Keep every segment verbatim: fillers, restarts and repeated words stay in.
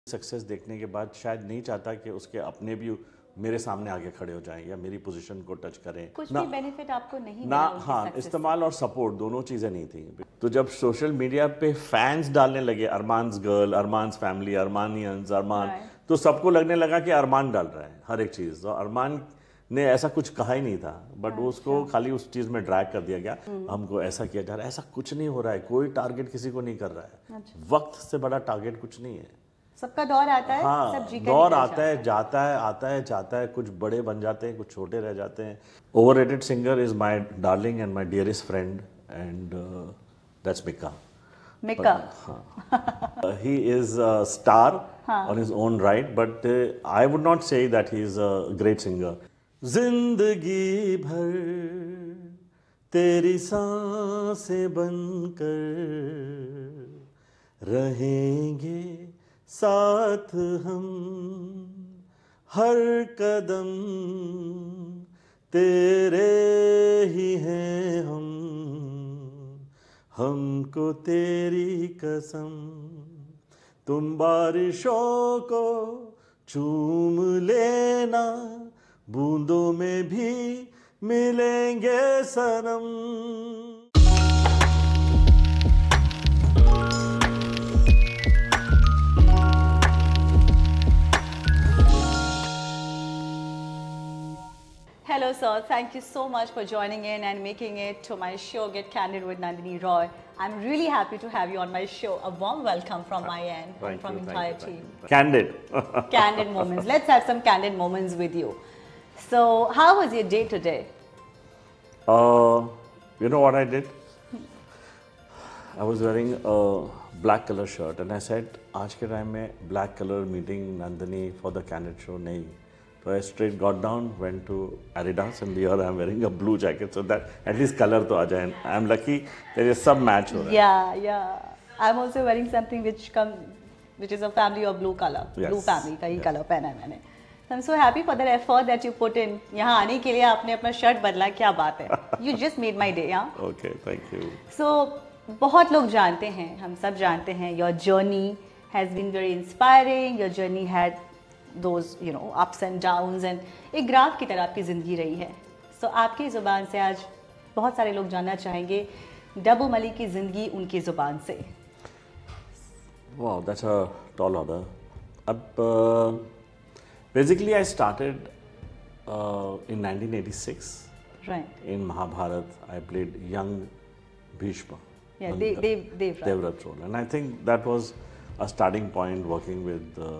Success देखने के बाद शायद नहीं चाहता कि उसके अपने भी मेरे सामने आगे खड़े हो जाएं या मेरी पोजीशन को टच करें। कुछ ना भी बेनिफिट आपको नहीं ना मिला उनकी हाँ, सक्सेस इस्तेमाल और सपोर्ट दोनों चीज़ें नहीं थी। तो जब सोशल मीडिया पे फैंस डालने लगे Armaan's girl, Armaan's family, Armaanians, Armaan, Right. तो सबको लगने लगा कि अरमान डाल रहा है हर एक चीज़। तो अरमान ने ऐसा कुछ कहा ही नहीं था, बट उसको खाली उस चीज़ में ड्रैग कर दिया गया। हमको ऐसा किया जा रहा है, ऐसा कुछ नहीं हो रहा है, कोई टारगेट किसी को नहीं कर रहा है। अच्छा। वक्त से बड़ा टारगेट कुछ नहीं है। सबका दौर आता है, हाँ, सब जीकर दौर निकल आता है, जाता है, आता है, जाता है, कुछ बड़े बन जाते हैं, कुछ छोटे रह जाते हैं। Overrated singer is my darling and my dearest friend and that's Mika. Mika. हाँ, he is a star on his own right, but uh, I would not say that he is a great singer. जिंदगी भर तेरी सांसें बनकर रहेंगे साथ हम, हर कदम तेरे ही हैं हम, हमको तेरी कसम। तुम बारिशों को चूम लेना, बूंदों में भी मिलेंगे सनम। Hello sir, thank you so much for joining in and making it to my show Get Candid with Nandini Roy. I'm really happy to have you on my show. A warm welcome from my end and Thank from you, entire thank you, team. thank you. Candid. Candid moments. Let's have some candid moments with you. So, how was your day today? Uh, you know what I did? I was wearing a black color shirt and I said, आज के time में black color meeting Nandini for the Candid show नहीं। So I straight got down, went to Adidas, and here I am wearing a blue jacket, so that at least color तो आ जाए। I am lucky there is some match हो रहा है। Yeah, yeah. I'm also wearing something which come, which is a family of blue color. Yes. Blue family का ही Yes. color पहना है मैंने। So I'm so happy for that effort that you put in. यहाँ आने के लिए आपने अपना शर्ट बदला, क्या बात है? You just made my day, yeah. Okay, thank you. So बहुत लोग जानते हैं, हम सब जानते हैं, your journey has been very inspiring. Your journey had those, you know, ups and downs, and एक ग्राफ की तरह आपकी ज़िंदगी रही है। So आपकी ज़ुबान से आज बहुत सारे लोग जानना चाहेंगे डब्बू मलिक की ज़िंदगी उनकी ज़ुबान से। Wow, that's a tall order. Ab, uh, basically, I started uh, in nineteen eighty-six. Right. In Mahabharat, I played young Bhishma. Yeah, they, they, they've right. Devrat role. And I think that was a starting point working with uh,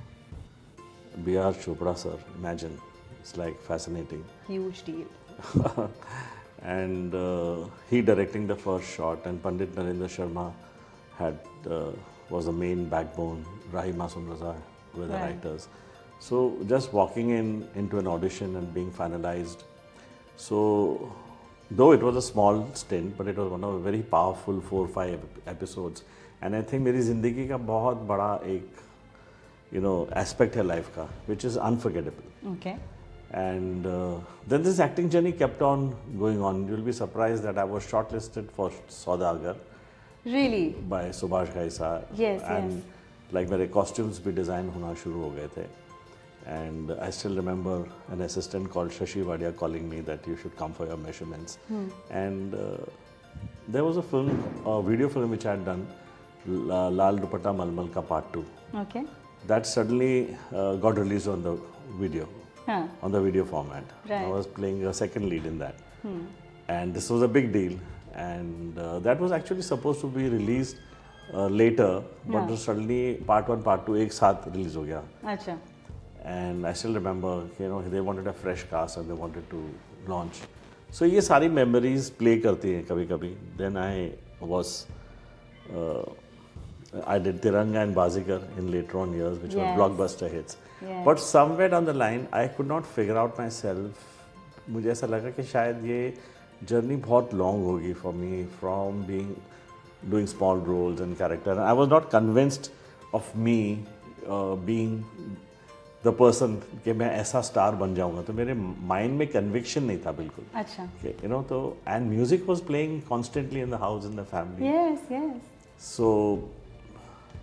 B R Chopra sir. Imagine, it's like fascinating. Huge deal. And uh, he directing the first shot, and Pandit Narendra Sharma had uh, was the main backbone. Rahi Masum Raza were the Right. writers. So just walking in into an audition and being finalized. So though it was a small stint, but it was one of a very powerful four or five episodes. And I think मेरी जिंदगी का बहुत बड़ा एक you know aspect है life का, which is unforgettable. Okay. And uh, then this acting journey kept on going on. You'll be surprised that I was shortlisted for Saudagar Really? by Subhash Ghai sir. Yes, and yes. like मेरे costumes भी design होना शुरू हो गए थे. And I still remember an assistant called Shashi Wadia calling me that you should come for your measurements. Hmm. And uh, there was a film, a video film which I had done, La- Lal Dupatta Malmal Ka Part two. Okay. That suddenly uh, got released on the video. Huh. On the video format. Right. I was playing a second lead in that. Hmm. And this was a big deal. And uh, that was actually supposed to be released uh, later, but Yeah. suddenly part one, part two एक साथ release हो गया. अच्छा. And I still remember, you know, they wanted a fresh cast and they wanted to launch. So ये सारी memories play करती हैं कभी-कभी. Then I was, uh, I did Tiranga and Bazigar in later on years, which Yes. were blockbuster hits. Yes. But somewhere down the line, I could not figure out myself. मुझे ऐसा लगा कि शायद ये journey बहुत long होगी for me from being doing small roles and character. And I was not convinced of me uh, being the person कि मैं ऐसा star बन जाऊँगा. तो मेरे mind में conviction नहीं था बिल्कुल. अच्छा. You know, तो and music was playing constantly in the house in the family. Yes, yes. So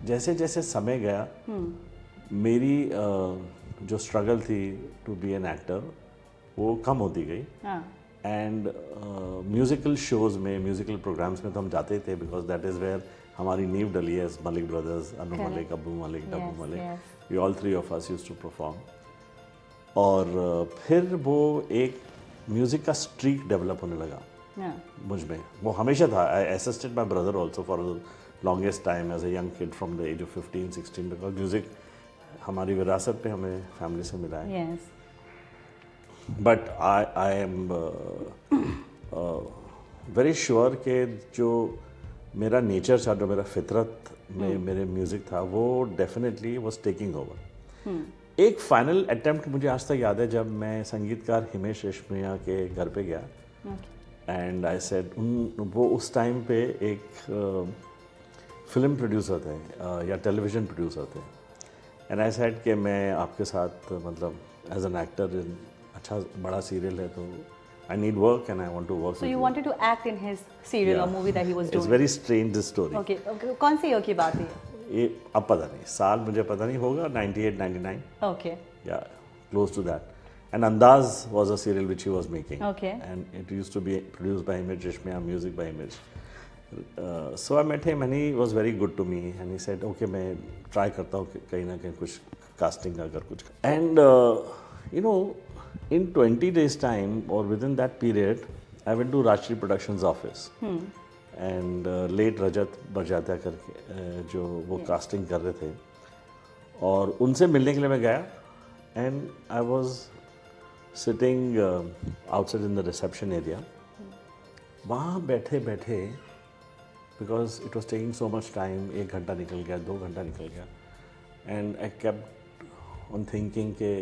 जैसे जैसे समय गया मेरी uh, जो स्ट्रगल थी टू बी एन एक्टर वो कम होती गई एंड म्यूज़िकल शोज़ में म्यूज़िकल प्रोग्राम्स में तो हम जाते थे बिकॉज दैट इज़ वेयर हमारी नींव डली है Malik brothers, Anu Malik, Abu Malik, Daboo Malik, we all three of us used to perform. और uh, फिर वो एक म्यूज़िक का स्ट्रीक डेवलप होने लगा yeah. मुझ में। वो हमेशा था। I assisted my brother also for the longest time as a young kid from the age of fifteen sixteen because music हमारी विरासत पे हमें फैमिली से मिला है। yes. But I I am very sure कि जो मेरा नेचर था, जो मेरा फितरत में hmm. मेरे म्यूज़िक था, वो डेफिनेटली वॉज टेकिंग ओवर। एक फाइनल अटेम्प्ट मुझे आज तक याद है जब मैं संगीतकार हिमेश रेशमिया के घर पे गया एंड आई सेड, उन वो उस टाइम पे एक फिल्म प्रोड्यूसर थे uh, या टेलीविज़न प्रोड्यूसर थे एंड आई सेड कि मैं आपके साथ मतलब एज एन एक्टर अच्छा बड़ा सीरियल है तो I need work and I want to work. So you wanted to act in his serial yeah. or movie that he was doing. It's very strange this story. Okay, okay. कौन सी year की बात है? ये अब पता नहीं, साल मुझे पता नहीं होगा, ninety-eight ninety-nine. Okay. Yeah, close to that. And Andaz was a serial which he was making. Okay. And it used to be produced by Himesh Reshmiya, music by Himesh. Uh, so I met him and he was very good to me and he said, okay मैं try करता हूँ कहीं ना कहीं कुछ casting का अगर कुछ। And uh, you know. In twenty days time or within that period, I went to Rajshri Productions office hmm. and uh, late Rajat Barjatya करके uh, जो वो yeah. casting कर रहे थे और उनसे मिलने के लिए मैं गया and I was sitting uh, outside in the reception area. hmm. वहाँ बैठे बैठे because it was taking so much time, एक घंटा निकल गया, दो घंटा निकल गया and I kept on thinking के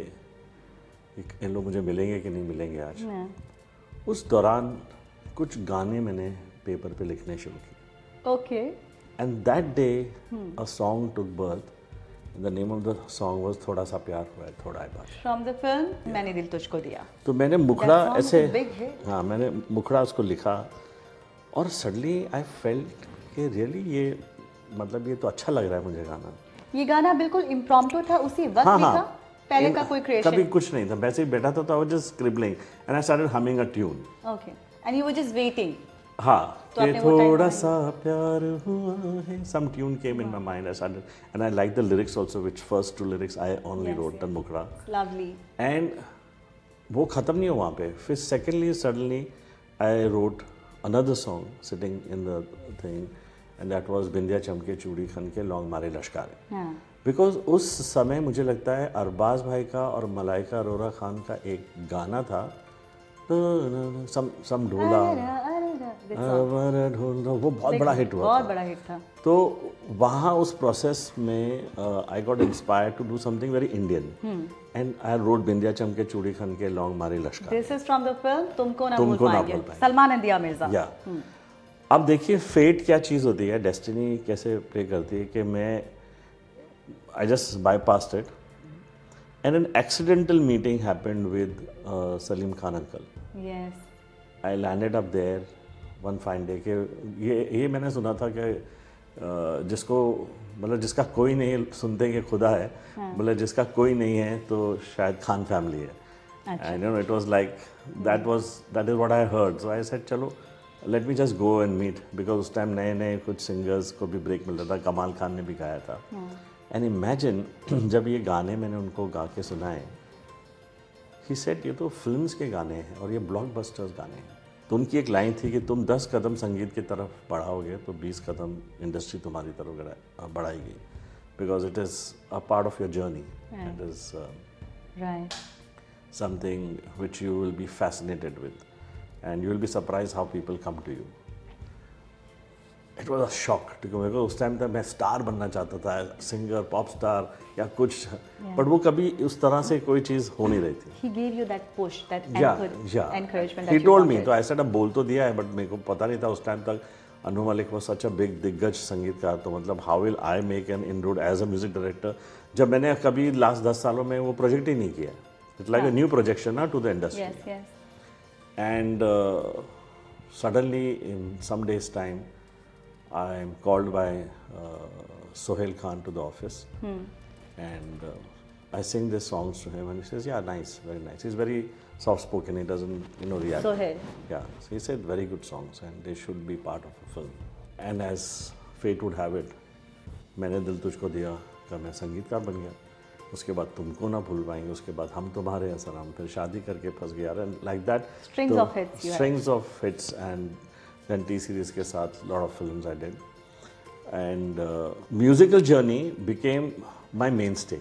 इन लोग मुझे मिलेंगे कि नहीं मिलेंगे आज। yeah. उस दौरान कुछ गाने मैंने पेपर पे लिखने शुरू किए। Okay. And that day a song took birth. The name of the song was थोड़ा सा प्यार हुआ है थोड़ा है बात। फ्रॉम द फिल्म मैंने दिल तुझको दिया। तो मैंने मुखड़ा ऐसे हाँ मैंने मुखड़ा उसको लिखा और सडनली आई फेल्ट कि रियली ये मतलब ये तो अच्छा लग रहा है मुझे गाना। ये गाना बिल्कुल इम्प्रॉम्प्टू था उसी वक्त हाँ, लिखा? हाँ. पहले का कोई क्रिएशन? कभी कुछ नहीं था, वैसे ही बैठा था तो I was just scribbling and I started humming a tune. Okay and you were just waiting. हाँ तो कि थोड़ा सा प्यार हुआ है, some tune came in my mind. I started and I like the lyrics also which first two lyrics I only wrote the मुखड़ा। Lovely. And वो खत्म नहीं हुआ वहाँ पे, फिर secondly suddenly I wrote another song sitting in the thing and that was बिंदिया चमके चूड़ी खन के लौंग मारे लश्कारे। बिकॉज उस समय मुझे लगता है अरबाज भाई का और मलाइका अरोरा खान का एक गाना था सम सम ढोला ढोला, वो बहुत बड़ा हिट हुआ बहुत बड़ा हिट था। तो वहाँ उस प्रोसेस में I got inspired to do something very Indian and I wrote बिंदिया चमके चूड़ी खन के लौंग मारे लश्कर। This is from the film तुमको ना तुमको भूल पाएंगे, सलमान एंड दिया मिर्जा। या अब देखिए फेट क्या चीज़ होती है, डेस्टिनी कैसे प्ले करती है कि मैं I just bypassed it, and an accidental meeting happened with uh, Salim Khan uncle. Yes. I landed up there one fine day कि ये ये मैंने सुना था कि uh, जिसको मतलब जिसका कोई नहीं सुनते कि खुदा है, मतलब जिसका कोई नहीं है तो शायद खान फैमिली है। And you know it was like that was that is what I heard. So I said चलो let me just go and meet because उस टाइम नए नए कुछ सिंगर्स को भी ब्रेक मिल रहा था, कमाल खान ने भी गाया था। एंड इमेजिन जब ये गाने मैंने उनको गा के सुनाए, ही सेड ये तो फिल्म्स के गाने हैं और ये ब्लॉकबस्टर्स गाने हैं। तो उनकी एक लाइन थी कि तुम दस कदम संगीत की तरफ बढ़ाओगे तो बीस कदम इंडस्ट्री तुम्हारी तरफ बढ़ाएगी because it is a part of your journey. It is something which you will be fascinated with and you will be surprise how people come to you. It was a shock क्योंकि मेरे को उस time तक मैं star बनना चाहता था, singer pop star या कुछ, बट वो कभी उस तरह से कोई चीज़ हो नहीं रही थी। He gave you that push, that encouragement. He told me, तो ऐसा ना बोल तो दिया है बट मेरे को पता नहीं था उस टाइम तक Anu Malik was such a big दिग्गज संगीतकार, तो मतलब how will I make an inroad as a music director जब मैंने कभी लास्ट दस सालों में वो प्रोजेक्ट ही नहीं किया। It's like a new projection ना to the industry. Yes, yes. And uh, suddenly in some days time I am called by uh, Sohail Khan to the office, and uh, I sing these songs to him, and he says, "Yeah, nice, very nice." He's very soft-spoken. He doesn't, you know, react. Sohail. Yeah. So he said, "Very good songs, and they should be part of a film." And as fate would have it, मैंने दिल तुझको दिया का मैं संगीतकार बन गया. उसके बाद तुमको ना भूल पाएंगे, उसके बाद हम तुम्हारे हैं सनम, फिर शादी करके फंस गया, and like that. Strings of hits. You Strings of hits, and then T series के साथ lot of films I did, and uh, musical journey became my mainstay.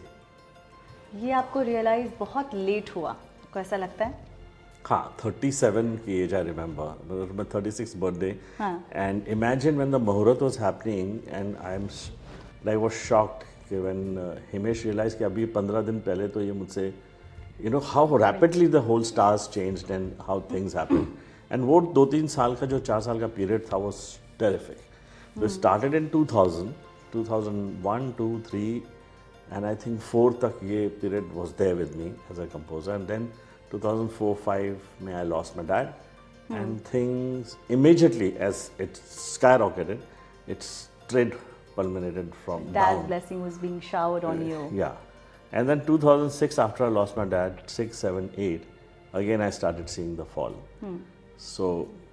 ये आपको रियलाइज बहुत लेट हुआ, आपको ऐसा लगता है? हाँ, thirty-seven की age I remember, my thirty-sixth birthday, हाँ. and imagine when the Muhurat was happening, and I am like was shocked कि when uh, हिमेश realized कि अभी पंद्रह दिन पहले तो ये मुझसे, you know how rapidly the whole stars changed and how things happened, and वो दो तीन साल का जो चार साल का period था was terrific. So it started in two thousand, two thousand one, two, three, and I think four तक ये period was there with me as a composer, and then two thousand four, five में I lost my dad, and things immediately as it skyrocketed, it straight culminated from Dad's down. blessing was being showered on you. Yeah, and then two thousand six, after I lost my dad, six, seven, eight, again I started seeing the fall. So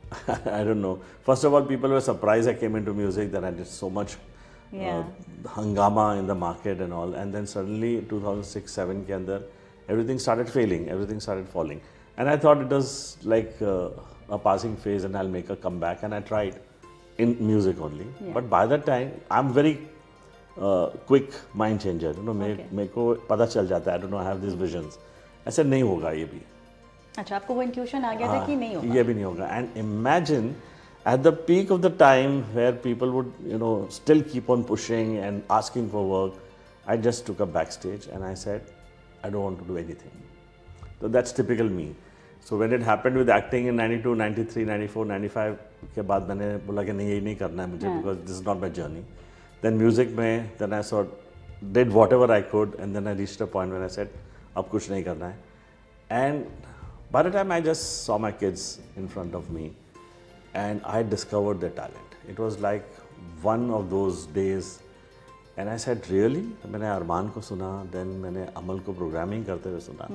I don't know. First of all, people were surprised I came into music, that I did so much Yeah. uh, hangama in the market and all, and then suddenly two thousand six, seven के अंदर everything started failing, everything started falling, and I thought it was like uh, a passing phase and I'll make a comeback, and I tried in music only. Yeah. But by that time, I'm very uh, quick mind changer. You know, may Okay. मेरे को पता चल जाता है. I don't know, I have these visions. ऐसे नहीं होगा ये भी. अच्छा, आपको वो इंट्यूशन आ गया था कि नहीं होगा? ये भी नहीं होगा. And imagine at the peak of the time where people would, you know, still keep on pushing and asking for work, I just took a backstage and I said, I don't want to do anything. So that's typical me. So when it happened with acting in ninety-two, ninety-three, ninety-four, ninety-five के बाद मैंने बोला कि नहीं, यही नहीं करना है मुझे, because this is not my journey. Then music में, then I sort did whatever I could, and then I reached a point when I said, अब कुछ नहीं करना है. And by the time I just saw my kids in front of me, and I discovered their talent. It was like one of those days, and I said, really? मैंने अरमान को सुना, then मैंने अमल को प्रोग्रामिंग करते हुए सुना.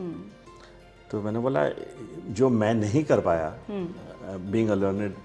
तो मैंने बोला जो मैं नहीं कर पाया, बीइंग अ लर्नड,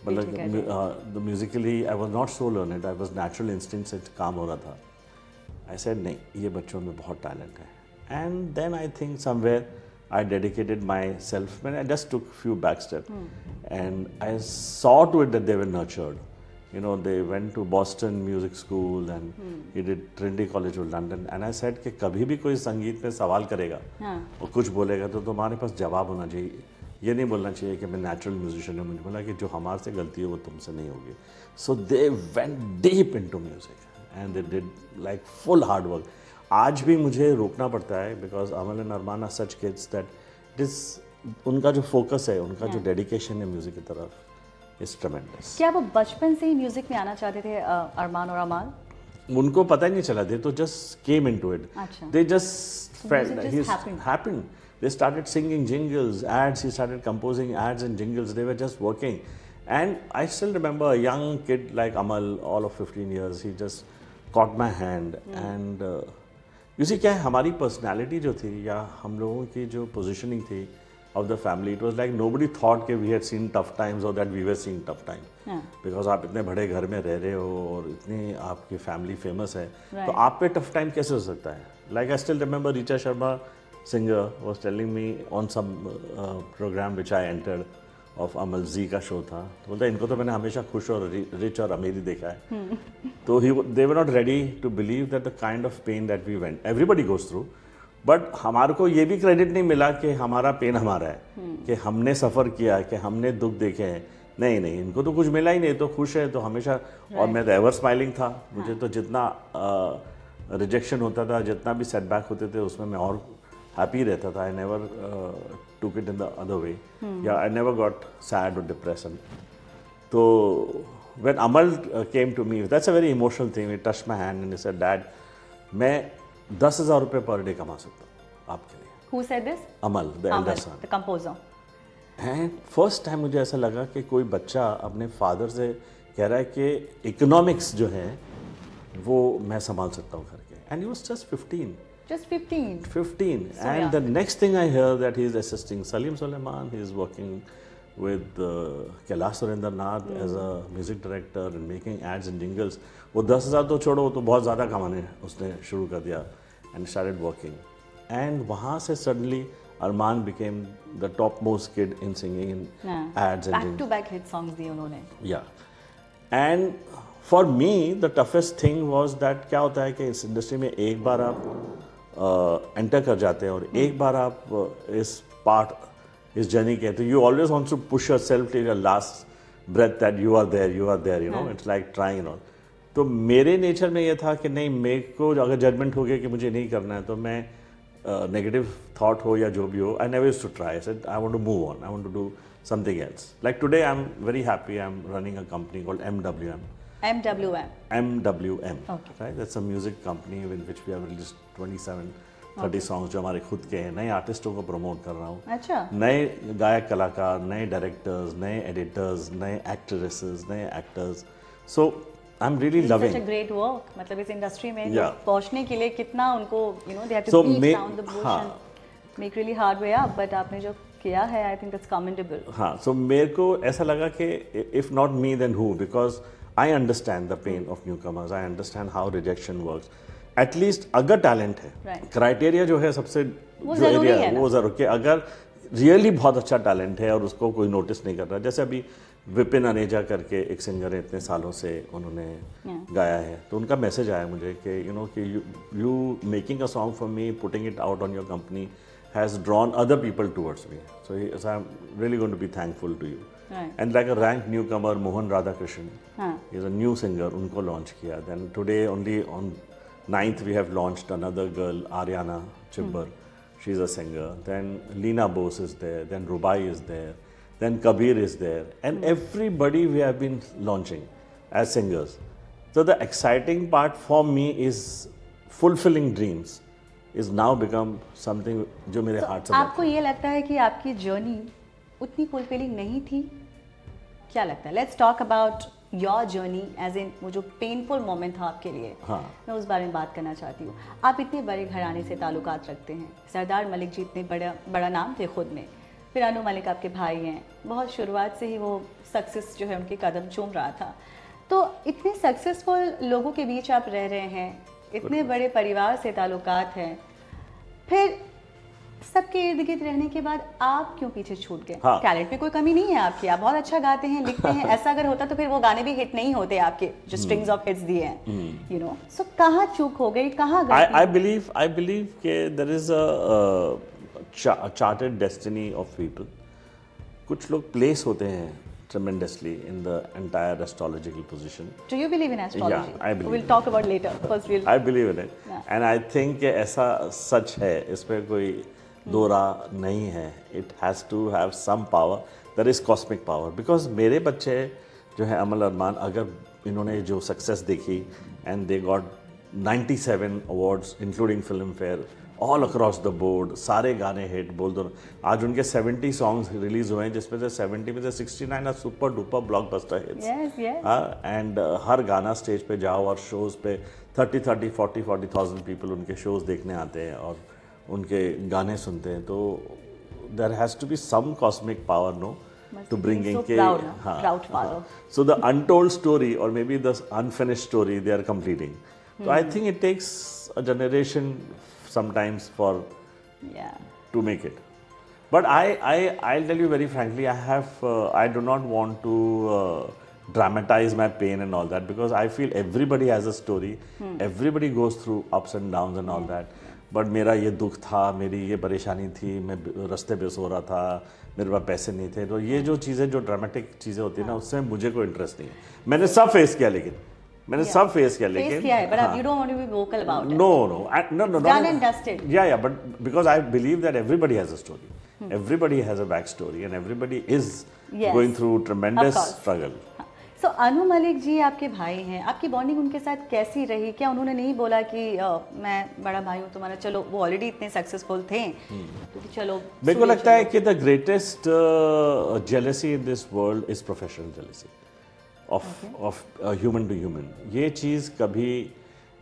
मतलब musically I was not so learned, I was natural instinct से काम हो रहा था. आई सेड नहीं, ये बच्चों में बहुत टैलेंट है. And then I think somewhere I dedicated myself. मैंने just took few back step and I saw to it that they were nurtured. You know, they went to Boston Music School and hmm. he did Trinity College of London. And I said कि कभी भी कोई संगीत में सवाल करेगा हाँ. और कुछ बोलेगा तो तुम्हारे पास जवाब होना चाहिए. ये नहीं बोलना चाहिए कि मैं नेचुरल म्यूजिशियन हूँ. मुझे बोला कि जो हमारे से गलती है वो तुमसे नहीं होगी. So they went deep into music and they did like full hard work. आज भी मुझे रोकना पड़ता है because Amal and Arman are such kids that this उनका जो फोकस है, उनका हाँ. जो डेडिकेशन है म्यूजिक की तरफ, It's tremendous. क्या वो बचपन से ही म्यूजिक में आना चाहते थे, अरमान और अमाल? उनको पता ही नहीं चला. They तो just came into it. अच्छा. They just so felt just he's happened. happened. They started singing jingles, ads. He started composing ads and jingles. They were just working. And I still remember a young kid like Amal, all of fifteen years. He just caught my hand mm. and uh, you see क्या है, हमारी personality जो थी या हम लोगों की जो positioning थी of the family, it was like nobody thought कि we had seen tough times or that we were seeing tough times. Yeah. Because आप इतने बड़े घर में रह रहे हो और इतनी आपकी फैमिली फेमस है, right. तो आप पे टफ टाइम कैसे हो सकता है? Like I still remember Richa Sharma, singer, was telling me on some uh, program which I entered of Amal Z का शो था, तो बोलता इनको तो मैंने हमेशा खुश और रिच और अमीर ही देखा है. तो he they were not ready to believe that the kind of pain that we went, everybody goes through. But हमारे को ये भी क्रेडिट नहीं मिला कि हमारा पेन हमारा है, hmm. कि हमने सफ़र किया, कि हमने दुख देखे हैं. नहीं नहीं, इनको तो कुछ मिला ही नहीं, तो खुश है तो हमेशा right. और मैं तो एवर स्माइलिंग था. हाँ. मुझे तो जितना रिजेक्शन uh, होता था, जितना भी सेटबैक होते थे, उसमें मैं और हैप्पी रहता था. I never took it in the other way, या आई नेवर गॉट सैड और डिप्रेशन. तो when Amal came to me, that's a very emotional thing. It touched my hand and he said, dad मैं दस हजार रुपये per day कमा सकता हूँ आपके लिए. Who said this? Amal, the elder son, the composer. And first time मुझे ऐसा लगा कि कोई बच्चा अपने फादर से कह रहा है कि इकोनॉमिक्स जो है वो मैं संभाल सकता हूँ घर के. And he was just fifteen. Just fifteen. fifteen. So and young. the next thing I hear that he is assisting Salim Sulaiman. He is working with uh, Kailash Surendranath mm. as a music director and making ads and jingles. वो दस हज़ार तो छोड़ो, वो तो बहुत ज़्यादा कमाने उसने शुरू कर दिया and started working. And वहाँ से suddenly Arman became the topmost kid in singing in yeah. ads and back jingles. to back hit songs दिए उन्होंने. Yeah. And for me the toughest thing was that क्या होता है कि इस industry में एक बार आप एंटर uh, कर जाते हैं और hmm. एक बार आप uh, इस पार्ट इस जर्नी के तो you always wants to push yourself till your last breath that you are there you are there you know it's like trying all. तो मेरे नेचर में ये था कि नहीं, मेरे को अगर जजमेंट हो गया कि मुझे नहीं करना है तो मैं नेगेटिव uh, थॉट हो या जो भी हो, I never used to try. I said I want to move on, I want to do something else. Like today I'm very happy I'm running a company called M W M. M W M. M W M. Okay. Right? That's a music company in which we have released twenty-seven thirty songs जो हमारे खुद के हैं. नए आर्टिस्टों को promote कर रहा हूँ. अच्छा. नए गायक कलाकार, नए डायरेक्टर्स, नए एडिटर्स, नए एक्ट्रेसेस, नए actors. So I'm really It's loving. such a great work. मतलब इस इंडस्ट्री में Yeah. पहुंचने के लिए कितना उनको you know they have to So beat may- down the bush हाँ. and make really hard way up. But आपने जो किया है, I think that's commendable. हाँ, so मेरे को ऐसा लगा कि if not me then who, because I understand the pain of newcomers, I understand how rejection works. At least अगर talent है, Right. criteria जो है सबसे वो जो जरूरी area है ना? वो जरूर कि अगर रियली बहुत अच्छा टैलेंट है और उसको कोई नोटिस नहीं कर रहा, जैसे अभी विपिन अनेजा करके एक सिंगर है, इतने सालों से उन्होंने Yeah. गाया है, तो उनका मैसेज आया मुझे कि यू नो कि you you making a song for me, putting it out on your company has drawn other people towards me. So, he, so I'm really going to be thankful to you. Right. And like a ranked newcomer, Mohan Radhakrishnan, Huh. he's a new singer, unko launch kiya. Then today only on ninth we have launched another girl, Aryana Chibbar. Hmm. She's a singer. Then Leena Bose is there. Then Rubai is there. Then Kabir is there. And hmm. everybody we have been launching as singers. So the exciting part for me is fulfilling dreams. Is now become something जो मेरे heart से. आपको ये लगता है कि आपकी journey उतनी फुलफिलिंग नहीं थी? क्या लगता है? Let's talk about your journey as in वो जो पेनफुल मोमेंट था आपके लिए. हाँ. मैं उस बारे में बात करना चाहती हूँ. आप इतने बड़े घराने से ताल्लुकात रखते हैं. सरदार मलिक जी इतने बड़ा बड़ा नाम थे खुद में. फिर अनु मलिक आपके भाई हैं. बहुत शुरुआत से ही वो सक्सेस जो है उनके कदम चूम रहा था. तो इतने सक्सेसफुल लोगों के बीच आप रह रहे हैं, इतने बड़े परिवार से ताल्लुकात हैं, फिर सबके इर्द गिर्द रहने के बाद आप क्यों पीछे छूट गए? हाँ. टैलेंट में कोई कमी नहीं है आपकी, आप बहुत अच्छा गाते हैं, लिखते हैं. ऐसा अगर होता तो फिर वो गाने भी हिट नहीं होते आपके जो स्ट्रिंग्स ऑफ हिट्स दिए हैं, यू नो. सो कहाँ चूक हो गई, कहाँ गए? I believe I believe कि there is a uh, charted destiny of people. कुछ लोग place होते हैं tremendously in the entire astrological position. Do you believe in astrology? Yeah, I believe. We'll talk about later. First we'll. I believe in it, Yeah. and I think कि ऐसा सच है, इसमें कोई दो राह नहीं है. It has to have some power. There is cosmic power. Because मेरे बच्चे जो है अमल अरमान, अगर इन्होंने जो सक्सेस देखी and they got ninety-seven awards including Filmfare all across the board, सारे गाने हिट बोल दो. आज उनके seventy सॉन्ग्स रिलीज हुए हैं जिसमें से seventy में से sixty-nine are super duper blockbuster hits. Yes, yes. हाँ, एंड हर गाना स्टेज पे जाओ और शोज पे thirty, thirty, forty, forty thousand people उनके शोज देखने आते हैं और उनके गाने सुनते हैं. तो there has to be some cosmic power no to bringing के. हाँ, सो द अनटोल्ड स्टोरी और may be the unfinished story they are completing. So I think it takes a generation sometimes for yeah. to make it. But I, I, I'll tell you very frankly, I have, uh, I do not want to uh, dramatize my pain and all that because I feel everybody has a story. Hmm. Everybody goes through ups and downs and all that. But मेरा ये दुख था, मेरी ये परेशानी थी, मैं रास्ते पे सो रहा था, मेरे पास पैसे नहीं थे. तो ये जो चीज़ें जो ड्रामेटिक चीज़ें होती है ना, उससे मुझे कोई इंटरेस्ट नहीं है. मैंने सब फेस किया लेकिन मैंने yeah. सब फेस किया लेकिन फेस किया है, but you don't want to be vocal about it. No, no, I, no, no, done no. and dusted. Yeah, yeah, but because I believe that everybody has a story, hmm. everybody has a backstory, and everybody is yes. going through tremendous struggle. So Anu Malik ji आपके भाई हैं, आपकी bonding उनके साथ कैसी रही? क्या उन्होंने नहीं बोला कि uh, मैं बड़ा भाई हूँ तुम्हारा, चलो वो ऑलरेडी इतने सक्सेसफul थे hmm. तो चलो. मेरे को लगता है कि the greatest uh, jealousy in this world is professional jealousy. Of, okay. of uh, human to human. ये चीज़ कभी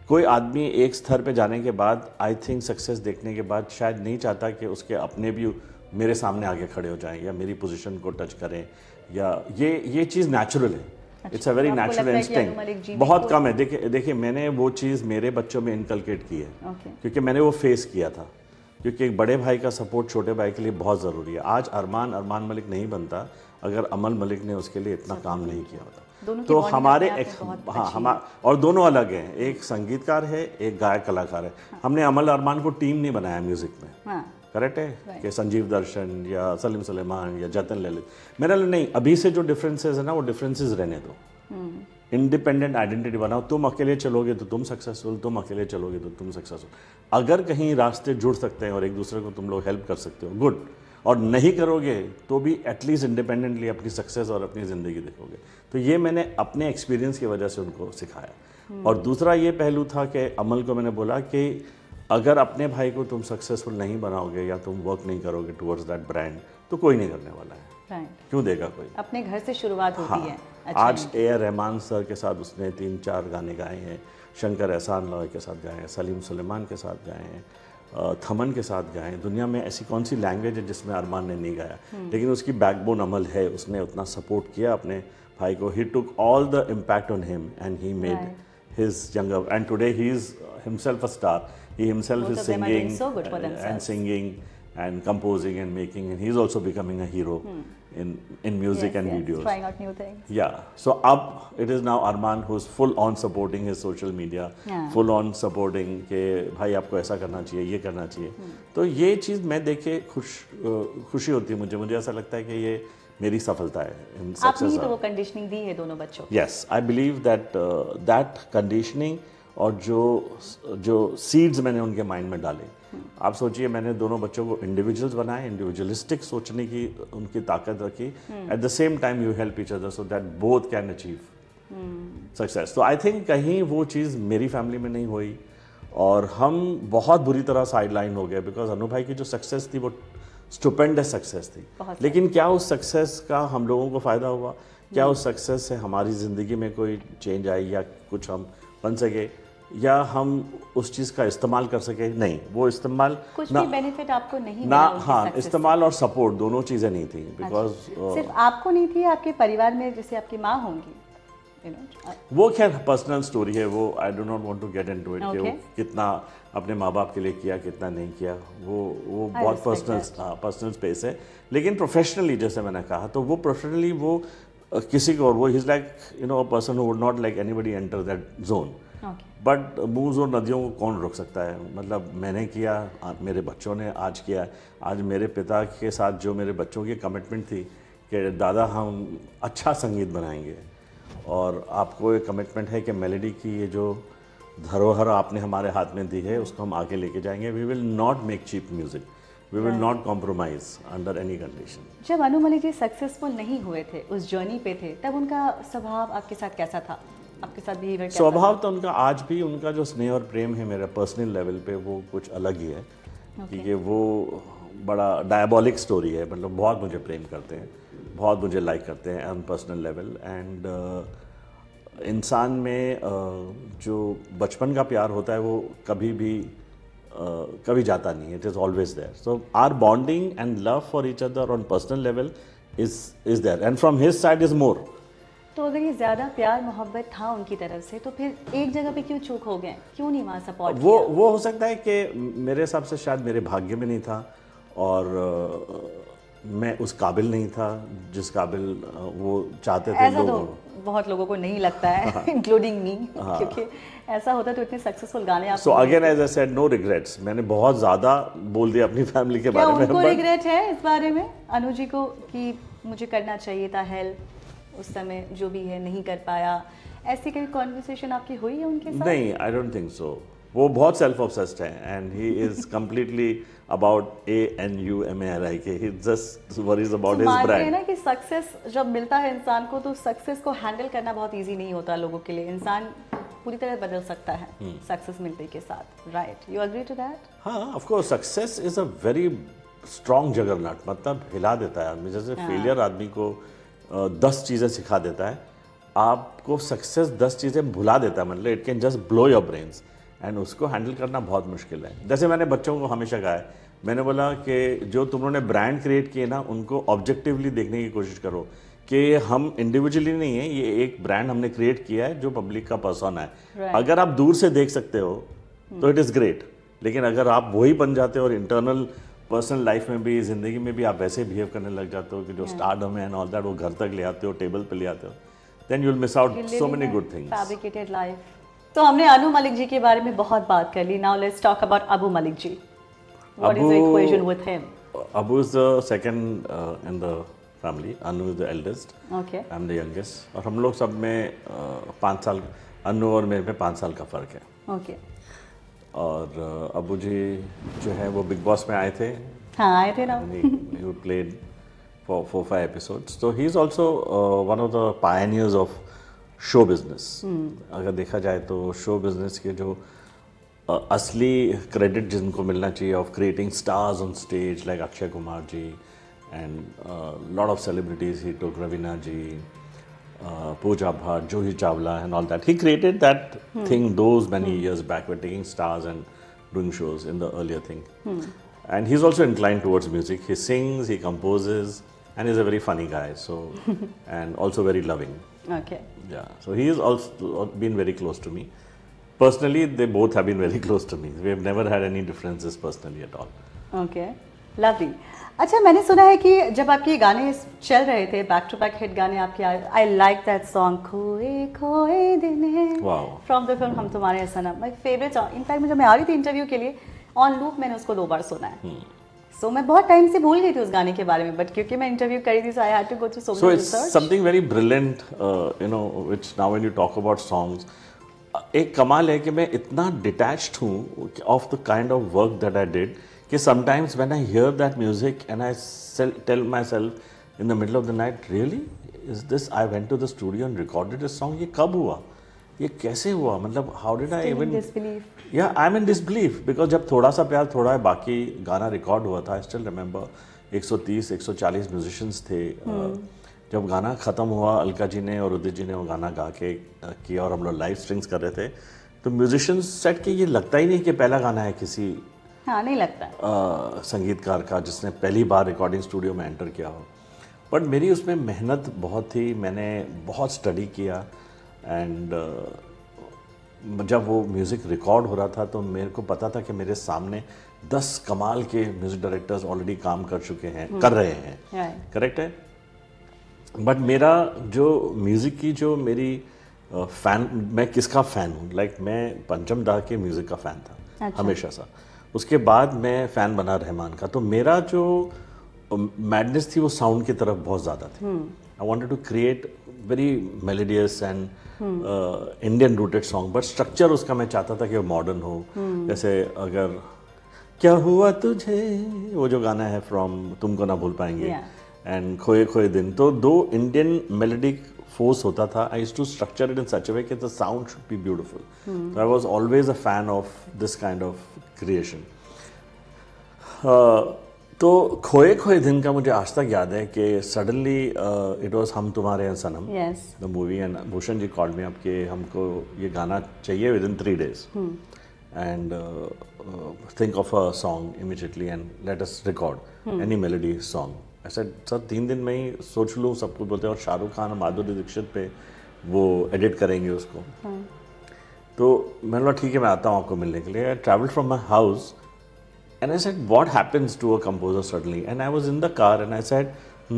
कोई आदमी एक स्तर पे जाने के बाद आई थिंक सक्सेस देखने के बाद शायद नहीं चाहता कि उसके अपने भी मेरे सामने आगे खड़े हो जाएं या मेरी पोजीशन को टच करें, या ये ये चीज़ नेचुरल है। It's a very natural instinct. बहुत कम है। देखिए देखिए मैंने वो चीज़ मेरे बच्चों में इनकलकेट की है, okay. क्योंकि मैंने वो फेस किया था। क्योंकि एक बड़े भाई का सपोर्ट छोटे भाई के लिए बहुत ज़रूरी है। आज अरमान अरमान मलिक नहीं बनता अगर अमल मलिक ने उसके लिए इतना काम नहीं किया होता। तो हमारे एक, हाँ हमारा और दोनों अलग हैं, एक संगीतकार है एक गायक कलाकार है। हाँ। हमने अमल अरमान को टीम नहीं बनाया म्यूजिक में। हाँ। करेक्ट है कि संजीव दर्शन या सलीम सुलेमान या जतन ललित। मेरा नहीं, अभी से जो डिफरेंसेस है ना वो डिफरेंसेस रहने दो। इंडिपेंडेंट आइडेंटिटी बनाओ। तुम अकेले चलोगे तो तुम सक्सेसफुल, तुम अकेले चलोगे तो तुम सक्सेसफुल। अगर कहीं रास्ते जुड़ सकते हैं और एक दूसरे को तुम लोग हेल्प कर सकते हो, गुड। और नहीं करोगे तो भी एटलीस्ट इंडिपेंडेंटली अपनी सक्सेस और अपनी ज़िंदगी देखोगे। तो ये मैंने अपने एक्सपीरियंस की वजह से उनको सिखाया। और दूसरा ये पहलू था कि अमल को मैंने बोला कि अगर अपने भाई को तुम सक्सेसफुल नहीं बनाओगे या तुम वर्क नहीं करोगे टुवर्ड्स दैट ब्रांड तो कोई नहीं करने वाला है। Right. क्यों देगा कोई? अपने घर से शुरुआत होती हाँ, है। अच्छा आज ए आर रहमान सर के साथ उसने तीन चार गाने गाए हैं, शंकर एहसान लॉय के साथ गाए हैं, सलीम सुलेमान के साथ गाए हैं, थमन के साथ गाए। दुनिया में ऐसी कौन सी लैंग्वेज है जिसमें अरमान ने नहीं गाया? लेकिन उसकी बैकबोन अमल है, उसने उतना सपोर्ट किया अपने भाई को। He took all the impact on him and he made his younger and today he is himself a star. He himself is singing and singing and composing and making, and he's also becoming a hero hmm. in in music yes, and yes. videos, trying out new things. Yeah, so up it is now Arman who's full on supporting his social media, yeah. full on supporting के भाई आपको ऐसा करना चाहिए, ये करना चाहिए। hmm. तो ये चीज़ मैं देख के खुश खुशी होती है मुझे। मुझे ऐसा लगता है कि ये मेरी सफलता है। आपने ही तो वो कंडीशनिंग दी है दोनों बच्चों को। Yes, I believe that uh, that conditioning और जो जो सीड्स मैंने उनके माइंड में डाले। आप सोचिए मैंने दोनों बच्चों को इंडिविजुअल्स बनाए, इंडिविजुअलिस्टिक सोचने की उनकी ताकत रखी। At the same time you help each other so that both can achieve success. तो आई थिंक कहीं वो चीज़ मेरी फैमिली में नहीं हुई और हम बहुत बुरी तरह साइडलाइन हो गए बिकॉज अनु भाई की जो सक्सेस थी वो स्टुपेंडस सक्सेस थी। लेकिन क्या उस सक्सेस का हम लोगों को फ़ायदा हुआ? क्या उस सक्सेस से हमारी ज़िंदगी में कोई चेंज आई या कुछ हम बन सके या हम उस चीज़ का इस्तेमाल कर सके? नहीं, वो इस्तेमाल कुछ भी बेनिफिट आपको नहीं ना। हाँ, इस्तेमाल और सपोर्ट दोनों चीज़ें नहीं थी बिकॉज अच्छा, सिर्फ आपको नहीं थी, आपके परिवार में जैसे आपकी माँ होंगी, you know, वो खैर पर्सनल स्टोरी है, वो I do not want to get into it कि वो कितना अपने माँ बाप के लिए किया कितना नहीं किया, वो वो बहुत पर्सनल पर्सनल स्पेस है। लेकिन प्रोफेशनली जैसे मैंने कहा तो वो प्रोफेशनली वो किसी को और वो is like you know a person who would not like anybody enter that zone. But moves और नदियों को कौन रोक सकता है? मतलब मैंने किया, मेरे बच्चों ने आज किया। आज मेरे पिता के साथ जो मेरे बच्चों की कमिटमेंट थी कि दादा हम अच्छा संगीत बनाएंगे और आपको एक कमिटमेंट है कि मेलोडी की ये जो धरोहर आपने हमारे हाथ में दी है उसको हम आगे लेके जाएंगे। We will not make cheap music, we will not compromise under any condition. जब अनु मलिक जी सक्सेसफुल नहीं हुए थे, उस जर्नी पे थे, तब उनका स्वभाव आपके साथ कैसा था? आपके साथ बिहेवियर कैसा? स्वभाव तो उनका आज भी, उनका जो स्नेह और प्रेम है मेरा पर्सनल लेवल पे वो कुछ अलग ही है। क्योंकि okay. वो बड़ा डायबॉलिक स्टोरी है। मतलब बहुत मुझे प्रेम करते हैं, बहुत मुझे लाइक करते हैं ऑन पर्सनल लेवल। एंड इंसान में uh, जो बचपन का प्यार होता है वो कभी भी uh, कभी जाता नहीं है, it is always there. So our bonding and love for each other on personal level is is there and from his side is more. तो अगर ये ज़्यादा प्यार मोहब्बत था उनकी तरफ से तो फिर एक जगह पे क्यों चूक हो गए? क्यों नहीं वहाँ सपोर्ट वो किया? वो हो सकता है कि मेरे हिसाब से शायद मेरे भाग्य में नहीं था और uh, मैं उस काबिल नहीं था जिस काबिल uh, वो चाहते थे लोग। तो बहुत लोगों को नहीं लगता है, इंक्लूडिंग मी, क्योंकि ऐसा होता तो इतने सक्सेसफुल गाने आप। So again as I said no regrets. मैंने बहुत ज़्यादा बोल दिया अपनी फैमिली के बारे में। उनको रिग्रेट है इस बारे में अनु जी को कि मुझे करना चाहिए था हेल्प, उस समय जो भी है नहीं कर पाया? ऐसी कोई कॉन्वर्सेशन आपकी हुई है उनके साथ? नहीं, आई डोंट थिंक सो। वो बहुत सेल्फ ऑब्सेस्ड है and he is completely about A N U M A R I K. He just worries about his brand. है ना कि सक्सेस जब मिलता है इंसान को तो सक्सेस को हैंडल करना बहुत इजी नहीं होता लोगों के लिए। इंसान पूरी तरह बदल सकता है सक्सेस मिलने के साथ। Right, you agree to that? हाँ, of course success is a very strong juggernaut. मतलब हिला देता है आदमी। जैसे फेलियर आदमी को दस चीज़ें सिखा देता है, आपको सक्सेस दस चीज़ें भुला देता है। मतलब it can just blow your brains. And उसको हैंडल करना बहुत मुश्किल है। जैसे मैंने बच्चों को हमेशा कहा है, मैंने बोला कि जो तुमने ब्रांड क्रिएट किए ना उनको ऑब्जेक्टिवली देखने की कोशिश करो कि हम इंडिविजुअली नहीं है, ये एक ब्रांड हमने क्रिएट किया है जो पब्लिक का पर्सोना है। right. अगर आप दूर से देख सकते हो तो इट इज़ ग्रेट, लेकिन अगर आप वही बन जाते हो और इंटरनल पर्सनल लाइफ में भी, ज़िंदगी में भी आप वैसे बिहेव करने लग जाते हो कि जो स्टारडम है एंड ऑल दैट वो घर तक ले आते हो, टेबल पे ले आते हो, then you will miss out so many good things. Fabricated life. तो हमने अनु मलिक जी के बारे में बहुत बात कर ली, now let's talk about Abu Malik ji. What is the equation with him? Abu is the second in the family, Anu is the eldest, okay, I am the youngest, और हम लोग सब में uh, पाँच साल, अनु और मेरे में पाँच साल का फ़र्क है। Okay okay. और अबू जी जो है वो बिग बॉस में आए थे, हाँ आए थे ना, he played for four five episodes, so he is also uh, one of the pioneers of show business. अगर देखा जाए तो शो बिजनेस के जो uh, असली क्रेडिट जिनको मिलना चाहिए of creating stars on stage like Akshay Kumar ji and lot of celebrities, he took Raveena ji, Uh, Pooja Bhatt, Juhi Chawla and all that. He created that hmm. thing those many hmm. years back. We're taking stars and doing shows in the earlier thing. Hmm. And he's also inclined towards music. He sings, he composes, and he's a very funny guy. So, and also very loving. Okay. Yeah. So he has also been very close to me. Personally, they both have been very close to me. We have never had any differences personally at all. Okay. Lovely. अच्छा, मैंने सुना है कि जब आपके गाने चल रहे थे, बैक टू बैक हिट गाने आपके, आई लाइक दैट सॉन्ग खोए खोए दिन है from the film Hum Tumhare Hain Sanam, my favourite song. In fact मुझे, मैं आ रही थी इंटरव्यू के लिए, ऑन लूप मैंने उसको दो बार सुना है। सो so, मैं बहुत टाइम से भूल गई थी उस गाने के बारे में, बट क्योंकि मैं इंटरव्यू करी थी, so I had to go through so much research. So it's something very brilliant, you know, which now when you talk about songs, एक कमाल है कि मैं इतना डिटैच्ड हूँ of the kind of work that I did कि sometimes when I hear that music and I tell myself in the middle of the night, really, is this, I went to the studio and recorded this song, ये कब हुआ, ये कैसे हुआ, मतलब how did I even, yeah, I'm in disbelief, because जब थोड़ा सा प्यार थोड़ा है बाकी गाना रिकॉर्ड हुआ था, I still remember एक सौ तीस एक सौ चालीस म्यूजिशियंस थे। जब गाना ख़त्म हुआ, अलका जी ने और उदित जी ने वो गाना गा के किया और हम लोग लाइव स्ट्रिंग्स कर रहे थे, तो म्यूजिशियंस सेट के ये लगता ही नहीं कि पहला गाना है किसी, हाँ नहीं लगता, आ, संगीतकार का जिसने पहली बार रिकॉर्डिंग स्टूडियो में एंटर किया हो। बट मेरी उसमें मेहनत बहुत थी, मैंने बहुत स्टडी किया, एंड uh, जब वो म्यूज़िक रिकॉर्ड हो रहा था तो मेरे को पता था कि मेरे सामने दस कमाल के म्यूज़िक डायरेक्टर्स ऑलरेडी काम कर चुके हैं, कर रहे हैं, करेक्ट है। बट मेरा जो म्यूज़िक की जो मेरी फ़ैन, मैं किसका फ़ैन हूँ, लाइक like, मैं पंचम दा के म्यूज़िक का फ़ैन था। अच्छा। हमेशा सा। उसके बाद मैं फ़ैन बना रहमान का, तो मेरा जो मैडनेस थी वो साउंड की तरफ बहुत ज़्यादा थी। I wanted to create very melodious and Indian rooted song, but structure उसका मैं चाहता था कि वो मॉडर्न हो। hmm. जैसे अगर क्या हुआ तुझे, वो जो गाना है फ्रॉम तुमको ना भूल पाएंगे, एंड yeah. खोए खोए दिन, तो दो इंडियन मेलोडिक फोर्स होता था। I used to structure it in such a way कि the sound should be beautiful. तो I was always a fan of this kind of creation. तो खोए खोए दिन का मुझे आज तक याद है कि suddenly it was Hum Tumhare Hain Sanam, the movie, and Bhushan ji called me up कि हमको ये गाना चाहिए within three days, and think of a song immediately and let us record any melody song. ऐसा सर तीन दिन में ही सोच लूँ, सब कुछ बोलते हैं, और शाहरुख खान और माधुरी दीक्षित पे वो एडिट करेंगे उसको। hmm. तो मैंने बोला ठीक है, मैं आता हूँ आपको मिलने के लिए। I travelled from my house and I said, what happens to a composer suddenly? And I was in the car and I said,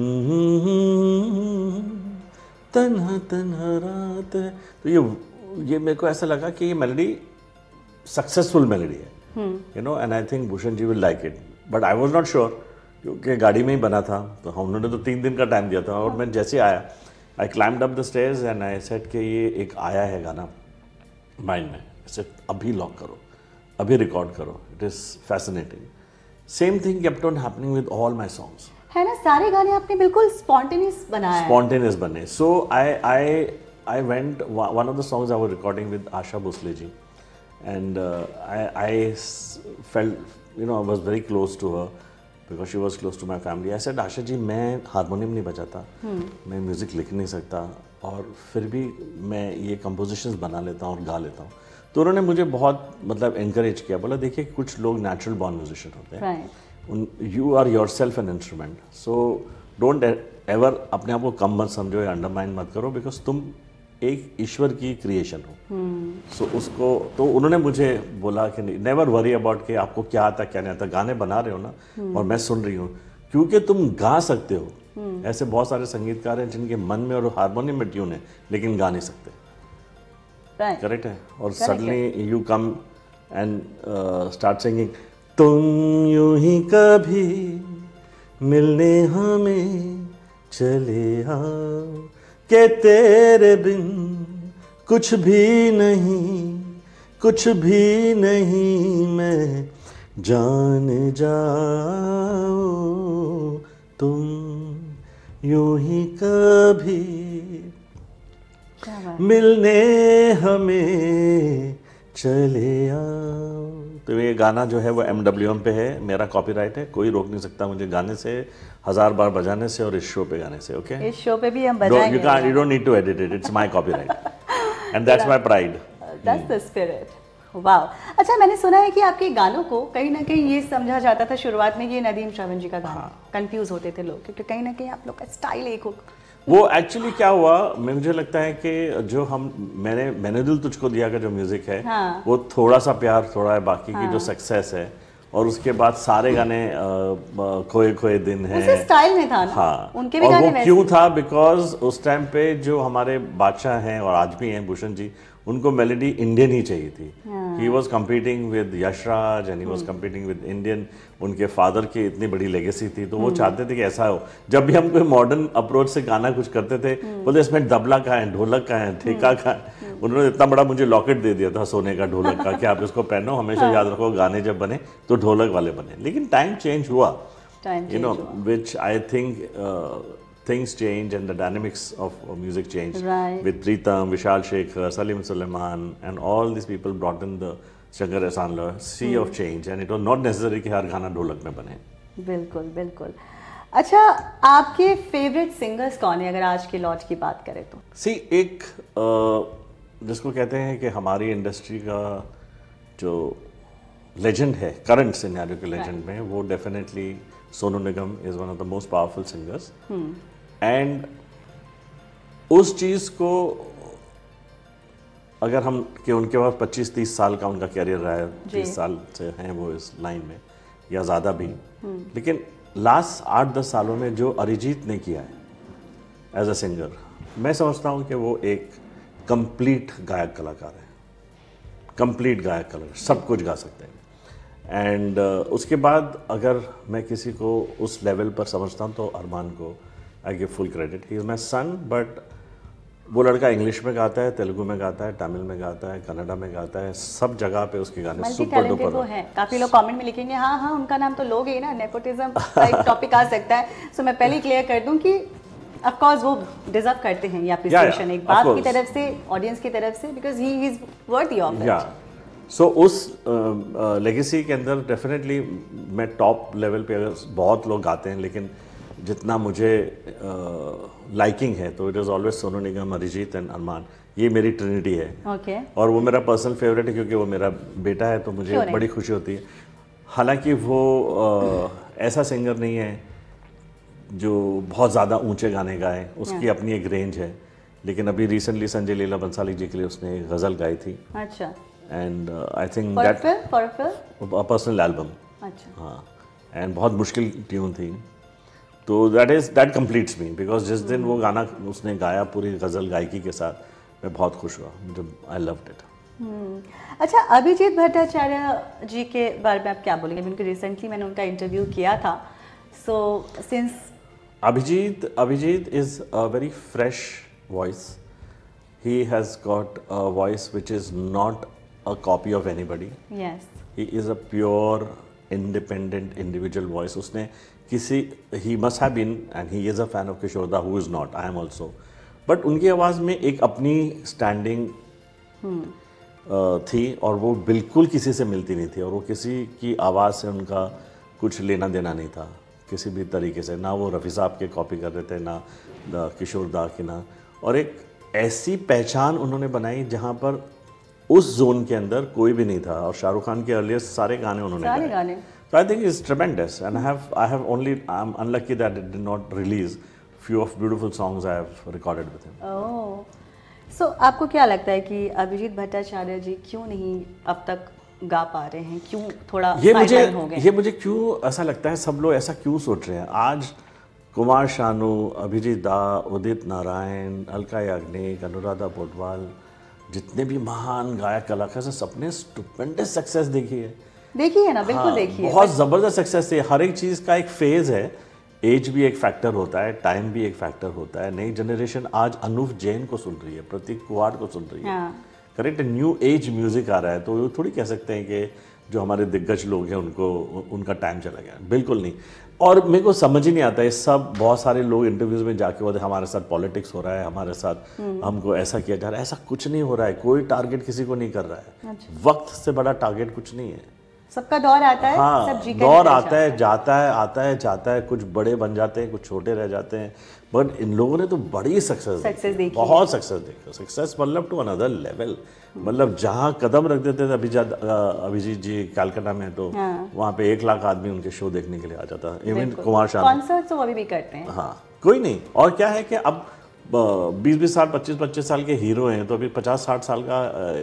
तन्हा तन्हा रात है। तो ये ये मेरे को ऐसा लगा कि ये मेलोडी सक्सेसफुल मेलोडी है, you know, and I think Bhushan ji will like it, but I was not sure, क्योंकि गाड़ी में ही बना था, तो हम लोगों ने तो तीन दिन का टाइम दिया था। और मैं जैसे आया, I climbed up the stairs and I said कि ये एक आया है गाना माइंड में, ऐसे अभी लॉक करो, अभी रिकॉर्ड करो, it is fascinating. Same thing kept on happening with all my songs, है ना, सारे गाने आपने बिल्कुल स्पॉन्टेनियस बनाए, स्पॉन्टेनियस बने। So I I I went, one of the songs I was recording with Asha Bhosle ji, and I I felt, you know, I was very close to her because she was close to my family. I said, Asha ji मैं harmonium नहीं बजाता, hmm. मैं music लिख नहीं सकता, और फिर भी मैं ये कंपोजिशंस बना लेता हूँ और गा लेता हूँ। तो उन्होंने मुझे बहुत मतलब encourage किया, बोला देखिए कुछ लोग natural born musician होते हैं, right. you are yourself an instrument, so don't ever अपने आप को कम मत समझो या undermine मत करो, because तुम एक ईश्वर की क्रिएशन हो. सो so, उसको तो उन्होंने मुझे बोला कि नेवर वरी अबाउट कि आपको क्या आता क्या नहीं आता, गाने बना रहे हो ना और मैं सुन रही हूँ, क्योंकि तुम गा सकते हो. ऐसे बहुत सारे संगीतकार हैं जिनके मन में और हारमोनियम में ट्यून है लेकिन गा नहीं सकते. करेक्ट है. और suddenly you come and start singing, तुम यूं ही कभी मिलने हमें चले आओ के तेरे बिन कुछ भी नहीं, कुछ भी नहीं मैं जान जाओ, तुम यूं ही कभी मिलने हमें चले आओ. तो ये गाना जो है वो एम डब्ल्यू एम पे है, मेरा कॉपीराइट है, कोई रोक नहीं सकता मुझे गाने से, हजार बार बजाने से और इस शो पे गाने से. ओके, इस शो पे भी हम बजाएंगे. You can't, you don't need to edit it. It's my copyright, and that's my pride. That's the spirit. वाह. अच्छा, मैंने सुना है कि आपके गानों को कहीं ना कहीं ये समझा जाता था शुरुआत में ये नदीम श्रवण जी का गाना. कंफ्यूज होते थे लोग क्योंकि कहीं ना कहीं आप लोग का स्टाइल एक हो. वो एक्चुअली क्या हुआ, मुझे लगता है कि जो हम मैंने मैंने दिल तुझको दिया का जो म्यूजिक है, हाँ. वो थोड़ा सा प्यार थोड़ा है, बाकी हाँ. की जो सक्सेस है और उसके बाद सारे गाने खोए खोए दिन है उसी स्टाइल में था ना. हाँ. उनके भी और गाने वो क्यों था, बिकॉज उस टाइम पे जो हमारे बादशाह हैं और आज भी हैं भूषण जी, उनको मेलोडी इंडियन ही चाहिए थी. He was competing with Yashraj and he was competing with Indian. उनके फादर की इतनी बड़ी लेगेसी थी, तो वो चाहते थे कि ऐसा हो. जब भी हम कोई मॉडर्न अप्रोच से गाना कुछ करते थे, बोलते इसमें तबला का है, ढोलक का है, ठेका का है. उन्होंने इतना बड़ा मुझे लॉकेट दे दिया था सोने का ढोलक का कि आप इसको पहनो, हमेशा याद रखो गाने जब बने तो ढोलक वाले बने. लेकिन टाइम चेंज हुआ, you know, which I think things change and the dynamics of music changed. Right. With Pritam, Vishal Shekhar, Salim Sulaiman, and all these people brought in the Shankar Ehsaan sea hmm. of change, and it was not necessary कि हर गाना ढोलक में बने. बिल्कुल बिल्कुल. अच्छा, आपके favourite singers कौन है अगर आज के लॉट की बात करें तो? सी एक जिसको कहते हैं कि हमारी इंडस्ट्री का जो लेजेंड है, करंट सिनेरियो के लेजेंड में, वो definitely Sonu Nigam is one of the most powerful singers. And उस चीज़ को अगर हम कि उनके पास पच्चीस तीस साल का उनका कैरियर रहा है, तीस साल से हैं वो इस लाइन में या ज़्यादा भी, लेकिन लास्ट आठ दस सालों में जो अरिजीत ने किया है एज अ सिंगर, मैं समझता हूँ कि वो एक कंप्लीट गायक कलाकार है. कंप्लीट गायक कलाकार, सब कुछ गा सकते हैं. एंड uh, उसके बाद अगर मैं किसी को उस लेवल पर समझता हूँ तो अरमान को I give full credit. He is my son, but वो लड़का इंग्लिश में गाता है, तेलुगु में गाता है, तमिल में गाता है, कन्नड़ा में गाता है, सब जगह पे उसके गाने सुपर डुपर वो हैं. काफ़ी लोग कमेंट में लिखेंगे हाँ हाँ उनका नाम तो लोग ही ना, नेपोटिज्म का एक टॉपिक आ सकता है. सो so, मैं पहले ही क्लियर कर दूँ कि ऑफ कोर्स वो डिजर्व करते हैं ये अप्रिसिएशन, एक बात की तरफ से, ऑडियंस की तरफ से, because he is worthy of it. So so, उस लेगेसी uh, uh, के अंदर डेफिनेटली मैं टॉप लेवल पे अगर बहुत लोग गाते हैं, लेकिन जितना मुझे लाइकिंग uh, है तो it is always Sonu Nigam, Arijit and Armaan. ये मेरी ट्रिनिटी है. okay. और वो मेरा पर्सनल फेवरेट है क्योंकि वो मेरा बेटा है, तो मुझे बड़ी खुशी होती है. हालांकि वो uh, ऐसा सिंगर नहीं है जो बहुत ज़्यादा ऊंचे गाने गाए, उसकी yeah. अपनी एक रेंज है. लेकिन अभी रिसेंटली संजय लीला बंसाली जी के लिए उसने एक गज़ल गाई थी. अच्छा. And I think for that film, for film? a personal album. अच्छा. हाँ, एंड बहुत मुश्किल ट्यून थी. तो that is that completes me, because जिस दिन वो गाना उसने गाया पूरी गज़ल गायकी के साथ, मैं बहुत खुश हुआ. मुझे आई लव्ड इट. अच्छा, अभिजीत भट्टाचार्य जी के बारे में आप क्या बोलेंगे? उनके रिसेंटली मैंने उनका इंटरव्यू किया था. So since Abhijeet Abhijeet is a very fresh voice. He has got a voice which is not a copy of anybody. Yes. He is a pure, independent, individual voice. उसने किसी he must have been and he is a fan of Kishore Da, who is not. I am also. But उनकी आवाज़ में एक अपनी standing hmm. uh, थी और वो बिल्कुल किसी से मिलती नहीं थी, और वो किसी की आवाज़ से उनका कुछ लेना देना नहीं था किसी भी तरीके से. ना वो रफ़ी साहब के कॉपी कर रहे थे, ना किशोर दा की, ना. और एक ऐसी पहचान उन्होंने बनाई जहाँ पर उस जोन के अंदर कोई भी नहीं था और शाहरुख खान के अर्लियर सारे गाने उन्होंने सारे गाए। गाने So I think it's tremendous, and I have I have only I'm unlucky that it did not release few of beautiful songs I have recorded with him. ओह सो आपको क्या लगता है कि अभिजीत भट्टाचार्य जी क्यों नहीं अब तक गा पा रहे हैं, क्यों थोड़ा ये मुझे sideline हो गए? ये मुझे क्यों ऐसा लगता है, सब लोग ऐसा क्यों सोच रहे हैं? आज कुमार शानू, अभिजीत दा, उदित नारायण, अलका याग्निक, अनुराधा पोडवाल, जितने भी महान गायक कलाकार हैं, सबने स्टुपेंडस सक्सेस देखी है। देखिए है ना, बिल्कुल हाँ, देखिए। बहुत ज़बरदस्त सक्सेस है। हर एक चीज़ का एक फेज़ है, एज भी एक फैक्टर होता है, टाइम भी एक फैक्टर होता है। नई जनरेशन आज अनूप जैन को सुन रही है, प्रतीक कुहाड़ को सुन रही है, हाँ। करेक्ट। न्यू एज म्यूज़िक आ रहा है, तो वो थोड़ी कह सकते हैं कि जो हमारे दिग्गज लोग हैं उनको उनका टाइम चला गया, बिल्कुल नहीं। और मेरे को समझ ही नहीं आता ये सब, बहुत सारे लोग इंटरव्यूज़ में जाके बोलते हमारे साथ पॉलिटिक्स हो रहा है, हमारे साथ हमको ऐसा किया जा रहा है। ऐसा कुछ नहीं हो रहा है, कोई टारगेट किसी को नहीं कर रहा है। वक्त से बड़ा टारगेट कुछ नहीं है। सबका दौर आता है, हाँ, सब जी का दौर निकल आता है, जाता जाता है, आता है, जाता है। कुछ बड़े बन जाते हैं, कुछ छोटे रह जाते हैं, बट इन लोगों ने तो बड़ी सक्सेस Success देखी है। बहुत सक्सेस देखी। सक्सेस मतलब टू अनदर लेवल, मतलब जहाँ कदम रख देते थे अभिजीत अभिजीत जी कलकत्ता में, तो हाँ। वहाँ पे एक लाख आदमी उनके शो देखने के लिए आ जाता है। इवन बिल्कुल। कुमार शानू, कॉन्सर्ट्स तो अभी भी करते हैं। हाँ, कोई नहीं। और क्या है कि अब बीस बीस साल पच्चीस पच्चीस साल के हीरो हैं, तो अभी पचास साठ साल का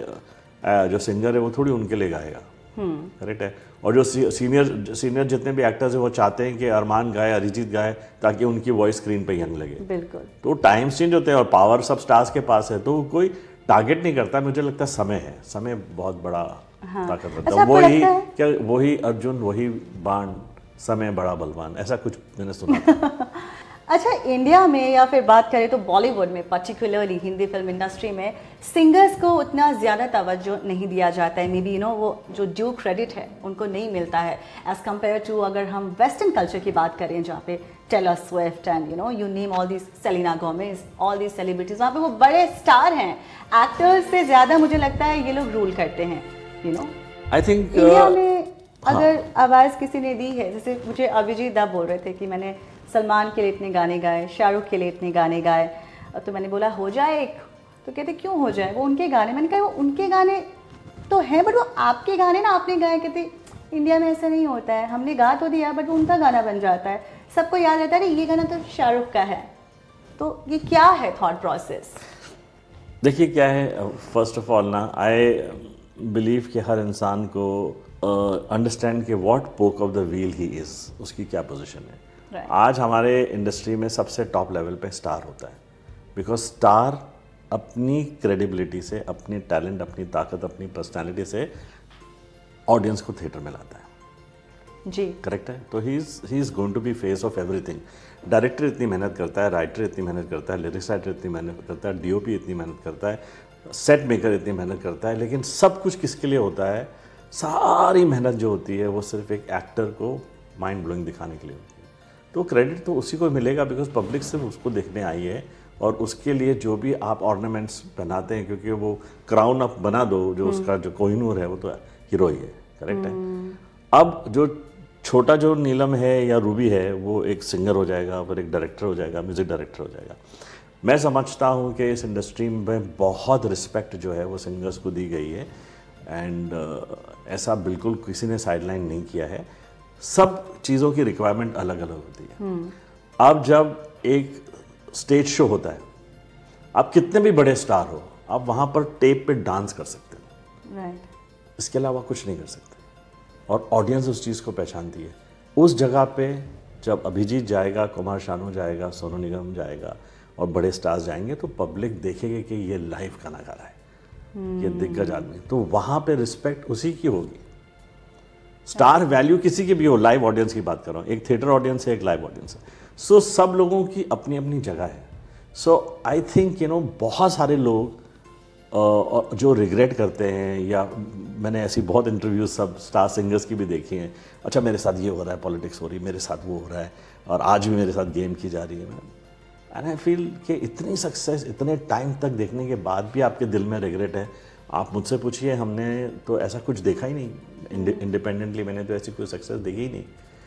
अ, अ, जो सिंगर है वो थोड़ी उनके लिए गाएगा, करेक्ट है। और जो सी, सीनियर सीनियर जितने भी एक्टर्स हैं वो चाहते हैं कि अरमान गाए, अरिजीत गाए, ताकि उनकी वॉइस स्क्रीन पे यंग लगे। बिल्कुल। तो टाइम चेंज होते हैं और पावर सब स्टार्स के पास है, तो कोई टारगेट नहीं करता। मुझे लगता है समय है, समय बहुत बड़ा हाँ। ताकत रखता अच्छा, है। आपको वही लगता है? क्या, वही अर्जुन, वही बाण, समय बड़ा बलवान, ऐसा कुछ मैंने सुना था। अच्छा, इंडिया में या फिर बात करें तो बॉलीवुड में, पर्टिकुलरली हिंदी फिल्म इंडस्ट्री में सिंगर्स को उतना ज़्यादा तवज्जो नहीं दिया जाता है। मे बी यू नो वो जो ड्यू क्रेडिट है उनको नहीं मिलता है एज़ कम्पेयर टू अगर हम वेस्टर्न कल्चर की बात करें, जहाँ पे Taylor Swift and you know you name all these, Selena Gomez, all these celebrities, वहाँ पे वो बड़े स्टार हैं। एक्टर्स से ज़्यादा मुझे लगता है ये लोग रूल करते हैं, you know. I think India में अगर आवाज़ किसी ने दी है, जैसे मुझे अभिजीत दा बोल रहे थे कि मैंने सलमान के लिए इतने गाने गाए, शाहरुख के लिए इतने गाने गाए, तो मैंने बोला हो जाए एक, तो कहते क्यों हो जाए, वो उनके गाने। मैंने कहा वो उनके गाने तो हैं, बट वो आपके गाने ना आपने गाए। कहते इंडिया में ऐसा नहीं होता है, हमने गा तो दिया बट वो उनका गाना बन जाता है, सबको याद रहता है ये गाना तो शाहरुख का है। तो ये क्या है थॉट प्रोसेस? देखिए क्या है, फर्स्ट ऑफ ऑल ना, आई बिलीव कि हर इंसान को अंडरस्टैंड uh, कि what spoke of the wheel he is, उसकी क्या पोजीशन है। Right. आज हमारे इंडस्ट्री में सबसे टॉप लेवल पे स्टार होता है, बिकॉज स्टार अपनी क्रेडिबिलिटी से, अपनी टैलेंट, अपनी ताकत, अपनी पर्सनालिटी से ऑडियंस को थिएटर में लाता है। जी करेक्ट है। तो he is he is going to be face of everything. Director इतनी मेहनत करता है, राइटर इतनी मेहनत करता है, लिरिक्स राइटर इतनी मेहनत करता है, डीओपी इतनी मेहनत करता है, सेट मेकर इतनी मेहनत करता है, लेकिन सब कुछ किसके लिए होता है? सारी मेहनत जो होती है वो सिर्फ एक एक्टर को माइंड ब्लोइंग दिखाने के लिए होती है। तो क्रेडिट तो उसी को मिलेगा, बिकॉज पब्लिक सिर्फ उसको देखने आई है, और उसके लिए जो भी आप ऑर्नामेंट्स पहनाते हैं, क्योंकि वो क्राउन आप बना दो, जो उसका जो कोहिनूर है वो तो हीरो ही है, करेक्ट है। अब जो छोटा जो नीलम है या रूबी है, वो एक सिंगर हो जाएगा, फिर एक डायरेक्टर हो जाएगा, म्यूज़िक डायरेक्टर हो जाएगा। मैं समझता हूँ कि इस इंडस्ट्री में बहुत रिस्पेक्ट जो है वो सिंगर्स को दी गई है, एंड uh, ऐसा बिल्कुल किसी ने साइडलाइन नहीं किया है। सब चीज़ों की रिक्वायरमेंट अलग अलग होती है। अब जब एक स्टेज शो होता है, आप कितने भी बड़े स्टार हो, आप वहाँ पर टेप पे डांस कर सकते हो, राइट। इसके अलावा कुछ नहीं कर सकते, और ऑडियंस उस चीज़ को पहचानती है। उस जगह पे जब अभिजीत जाएगा, कुमार शानू जाएगा, सोनू निगम जाएगा और बड़े स्टार्स जाएंगे, तो पब्लिक देखेगी कि ये लाइव गाना गा रहा है, ये दिग्गज आदमी, तो वहाँ पे रिस्पेक्ट उसी की होगी। स्टार वैल्यू किसी की भी हो, लाइव ऑडियंस की बात कर रहा हूँ, एक थिएटर ऑडियंस है, एक लाइव ऑडियंस है। सो so, सब लोगों की अपनी अपनी जगह है। So I think you know बहुत सारे लोग Uh, जो रिग्रेट करते हैं, या मैंने ऐसी बहुत इंटरव्यूज सब स्टार सिंगर्स की भी देखी हैं, अच्छा मेरे साथ ये हो रहा है, पॉलिटिक्स हो रही है, मेरे साथ वो हो रहा है, और आज भी मेरे साथ गेम की जा रही है। एंड आई फील कि इतनी सक्सेस इतने टाइम तक देखने के बाद भी आपके दिल में रिग्रेट है। आप मुझसे पूछिए, हमने तो ऐसा कुछ देखा ही नहीं इंडिपेंडेंटली, मैंने तो ऐसी कोई सक्सेस देखी ही नहीं,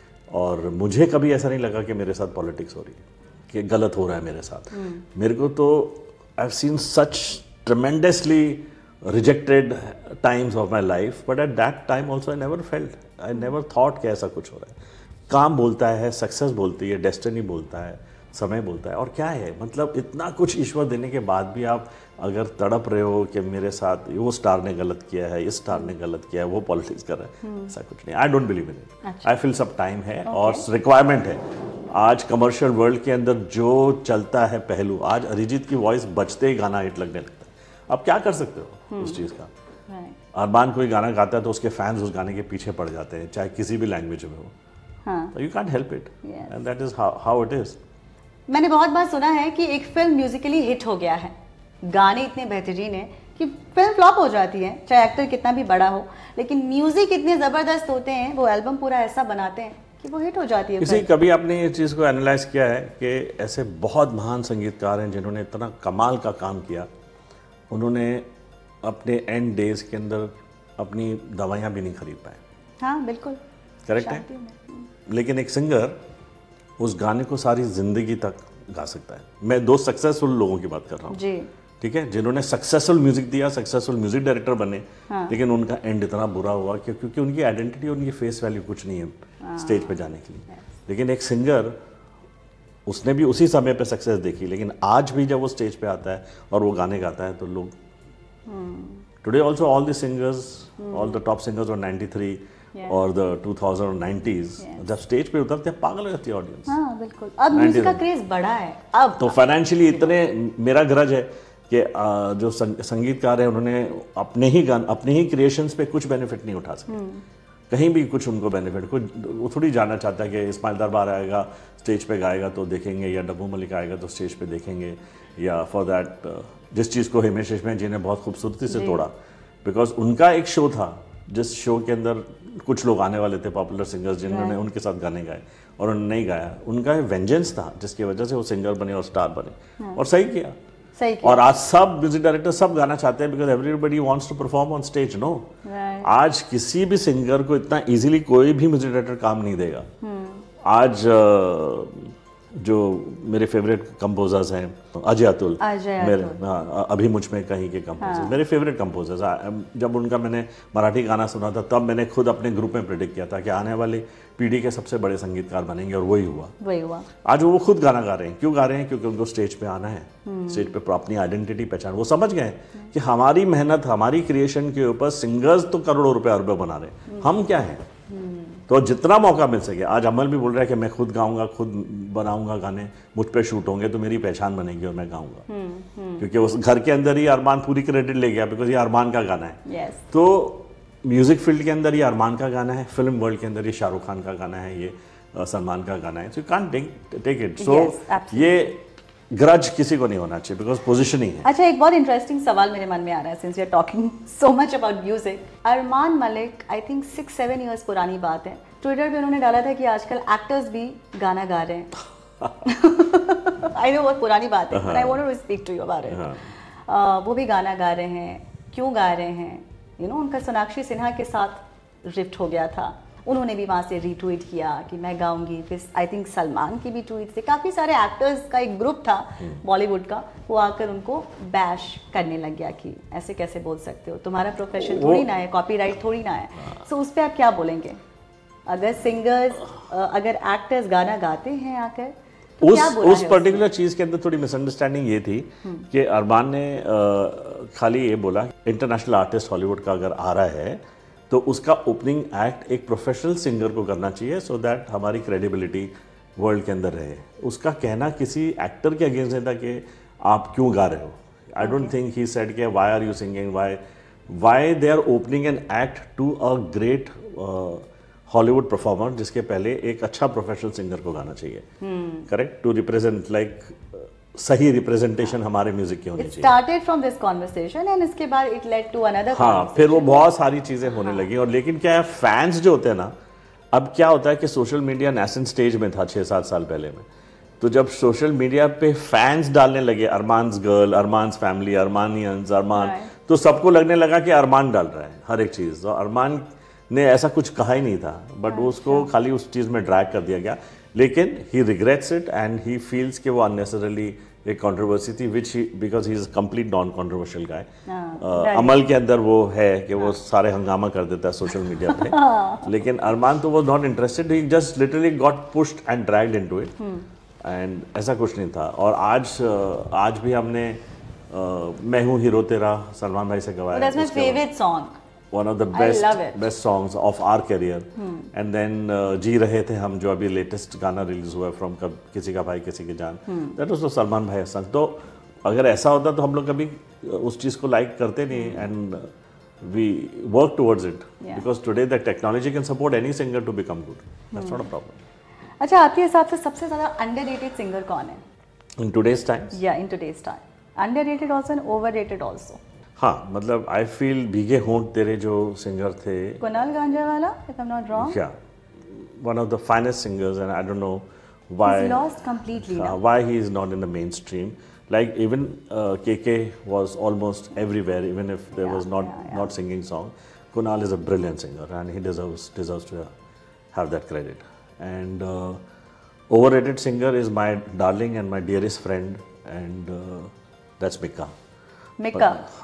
और मुझे कभी ऐसा नहीं लगा कि मेरे साथ पॉलिटिक्स हो रही है, कि गलत हो रहा है मेरे साथ। मेरे को तो I have seen such tremendously rejected times of my life, but at that time also I never felt, I never thought कि ऐसा कुछ हो रहा है. काम बोलता है, सक्सेस बोलती है, डेस्टिनी बोलता है, समय बोलता है, और क्या है मतलब इतना कुछ ईश्वर देने के बाद भी आप अगर तड़प रहे हो कि मेरे साथ वो स्टार ने गलत किया है, इस स्टार ने गलत किया है, वो पॉलिटिक्स कर रहा है, ऐसा कुछ नहीं. I don't believe in it. I feel सब टाइम है और रिक्वायरमेंट है. आज कमर्शियल वर्ल्ड के अंदर जो चलता है पहलू, आज अरिजीत की वॉइस बजते ही गाना हिट लगने लगता है. आप क्या कर सकते हो उस चीज़ का? अरमान कोई गाना गाता है तो उसके फैंस उस गाने के पीछे पड़ जाते हैं, चाहे किसी भी लैंग्वेज में हो. You can't help it, and that is how it is. मैंने बहुत बार सुना है कि एक फिल्म म्यूजिकली हिट हो गया है, गाने इतने बेहतरीन हैं कि फिल्म फ्लॉप हो जाती है, चाहे एक्टर कितना भी बड़ा हो, लेकिन म्यूजिक इतने ज़बरदस्त होते हैं, वो एल्बम पूरा ऐसा बनाते हैं कि वो हिट हो जाती है. इसी कभी आपने ये चीज़ को एनालाइज किया है कि ऐसे बहुत महान संगीतकार हैं जिन्होंने इतना कमाल का काम किया, उन्होंने अपने एंड डेज के अंदर अपनी दवाइयाँ भी नहीं खरीद पाए. हाँ बिल्कुल करेक्ट है. लेकिन एक सिंगर उस गाने को सारी जिंदगी तक गा सकता है. मैं दो सक्सेसफुल लोगों की बात कर रहा हूँ, ठीक है, जिन्होंने सक्सेसफुल म्यूजिक दिया, सक्सेसफुल म्यूजिक डायरेक्टर बने. हाँ. लेकिन उनका एंड इतना बुरा हुआ कि क्योंकि उनकी आइडेंटिटी, उनकी फेस वैल्यू कुछ नहीं है हाँ. स्टेज पे जाने के लिए. लेकिन एक सिंगर, उसने भी उसी समय पे सक्सेस देखी, लेकिन आज भी जब वो स्टेज पे आता है और वो गाने गाता है तो लोग today also all the singers, all the top singers और नाइन्टी थ्री और द टू थाउजेंड नाइंटीज़ जब स्टेज पे उतरते हैं पागल हो जाती है ऑडियंस. हाँ बिल्कुल. अब म्यूजिक का क्रेज बढ़ा है. अब तो फाइनेंशियली इतने, मेरा ग्रज है कि जो संगीतकार हैं उन्होंने अपने ही गान, अपने ही क्रिएशंस पे कुछ बेनिफिट नहीं उठा सके. कहीं भी कुछ उनको बेनिफिट, कुछ वो थोड़ी जानना चाहता है कि इस्माइल दरबार आएगा स्टेज पे गाएगा तो देखेंगे, या डब्बू मलिक आएगा तो स्टेज पे देखेंगे, या फॉर दैट जिस चीज़ को हिमेश रेशमिया जी ने बहुत खूबसूरती से तोड़ा, बिकॉज उनका एक शो था जिस शो के अंदर कुछ लोग आने वाले थे पॉपुलर सिंगर्स जिन्होंने उनके साथ गाने गाए और उन्होंने नहीं गाया. उनका वेंजेंस था जिसकी वजह से वो सिंगर बने और स्टार बने. और सही किया. सही किया. और आज सब म्यूजिक डायरेक्टर सब गाना चाहते हैं because everybody wants to perform on stage. No, आज किसी भी सिंगर को इतना इजीली कोई भी म्यूजिक डायरेक्टर काम नहीं देगा. आज जो मेरे फेवरेट कंपोजर्स हैं, अजय अतुल, मेरे हाँ, अभी मुझ में कहीं के कंपोजर्स हाँ. मेरे फेवरेट कंपोजर्स. जब उनका मैंने मराठी गाना सुना था तब मैंने खुद अपने ग्रुप में प्रेडिक्ट किया था कि आने वाली पीढ़ी के सबसे बड़े संगीतकार बनेंगे, और वही हुआ. वही हुआ. आज वो खुद गाना गा रहे हैं. क्यों गा रहे हैं? क्योंकि उनको स्टेज पे आना है, स्टेज पे अपनी आइडेंटिटी पहचान. वो समझ गए कि हमारी मेहनत, हमारी क्रिएशन के ऊपर सिंगर्स तो करोड़ों रुपए अरबों बना रहे हैं, हम क्या हैं. तो जितना मौका मिल सके, आज अमल भी बोल रहा है कि मैं खुद गाऊंगा, खुद बनाऊंगा गाने, मुझ पे शूट होंगे तो मेरी पहचान बनेगी और मैं गाऊंगा. क्योंकि उस घर के अंदर ही अरमान पूरी क्रेडिट ले गया बिकॉज ये अरमान का गाना है. yes. तो म्यूजिक फील्ड के अंदर ये अरमान का गाना है, फिल्म वर्ल्ड के अंदर ये शाहरुख खान का गाना है, ये सलमान का गाना है. So you can't take it. So ये ग्रज किसी को नहीं होना चाहिए बिकॉज पोजिशनिंग है. अच्छा, एक बहुत इंटरेस्टिंग सवाल मेरे मन में आ रहा है since we are talking so much about music. Armaan Malik, I think six seven years पुरानी बात है, ट्विटर पे उन्होंने डाला था कि आजकल एक्टर्स भी गाना गा रहे हैं. आई नो बहुत पुरानी बात है, but I want to speak to you about it. वो भी गाना गा रहे हैं, क्यों गा रहे हैं? यू you नो know, उनका सोनाक्षी सिन्हा के साथ रिफ्ट हो गया था, उन्होंने भी वहाँ से रीट्वीट किया कि मैं गाऊंगी. फिर आई थिंक सलमान की भी ट्वीट से, काफ़ी सारे एक्टर्स का एक ग्रुप था बॉलीवुड का, वो आकर उनको बैश करने लग गया कि ऐसे कैसे बोल सकते हो, तुम्हारा प्रोफेशन थोड़ी ना है, कॉपीराइट थोड़ी ना है. सो so, उस पर आप क्या बोलेंगे? अगर सिंगर्स, अगर एक्टर्स गाना गाते हैं आकर, तो उस क्या उस पर्टिकुलर चीज़ के अंदर थोड़ी मिसअंडरस्टैंडिंग ये थी कि अरमान ने आ, खाली ये बोला इंटरनेशनल आर्टिस्ट हॉलीवुड का अगर आ रहा है तो उसका ओपनिंग एक्ट एक प्रोफेशनल सिंगर को करना चाहिए सो दैट हमारी क्रेडिबिलिटी वर्ल्ड के अंदर रहे. उसका कहना किसी एक्टर के अगेंस्ट नहीं था कि आप क्यों गा रहे हो. I don't think he said कि why are you singing, why why they are opening an act to a great Hollywood performer जिसके पहले एक अच्छा प्रोफेशनल सिंगर को गाना चाहिए. करेक्ट, टू रिप्रेजेंट लाइक सही रिप्रेजेंटेशन हमारे म्यूजिक की होनी चाहिए. Started from this conversation and इसके बाद इट लेड टू अनदर. हाँ, फिर वो बहुत सारी चीजें होने लगी. और लेकिन क्या है, फैंस जो होते हैं ना, अब क्या होता है कि सोशल मीडिया नेसेंट स्टेज में था छः सात साल पहले में, तो जब सोशल मीडिया पे फैंस डालने लगे अरमान्स गर्ल, अरमान्स फैमिली, अरमानियंस, अरमान, तो सबको लगने लगा कि अरमान डाल रहा है हर एक चीज़. तो अरमान ने ऐसा कुछ कहा ही नहीं था, बट उसको खाली उस चीज़ में ड्रैग कर दिया गया. लेकिन he regrets it and he feels कि वो अननेसेसरली एक कंट्रोवर्सी थी which because he is complete non controversial guy. हाँ, अमल के अंदर वो है कि वो सारे हंगामा कर देता है सोशल मीडिया पे, लेकिन अरमान तो वो not interested, he just literally got pushed and dragged into it, and ऐसा कुछ नहीं था। और आज आज भी हमने uh, मैं हूँ हीरो तेरा सलमान भाई से गवाया, that's my favourite song, one of the best best songs of our career. And then जी रहे थे हम, जो अभी लेटेस्ट गाना रिलीज हुआ है फ्रॉम किसी का भाई किसी की जान, दैट वाज सलमान भाई संग। तो अगर ऐसा होता तो हम लोग कभी उस चीज़ को लाइक करते नहीं, and we work towards it because today the technology can support any singer to become good, that's not a problem. अच्छा, आपके हिसाब से सबसे ज़्यादा अंडररेटेड सिंगर कौन है इन टुडेज टाइम्स? या in today's time, underrated also and overrated also? हाँ, मतलब आई फील भीगे होंठ तेरे जो सिंगर थे, Kunal Ganjawala, if I am not wrong, yeah, one of the finest singers, and I don't know why he's lost completely uh, now. why he is not in the mainstream. Like even uh, K K was almost everywhere, even if there Yeah, was not yeah, yeah. not singing song. Kunal is a brilliant singer, and he deserves deserves to have that credit. And uh, overrated singer is my darling and my dearest friend, and uh, that's Mika. Mika.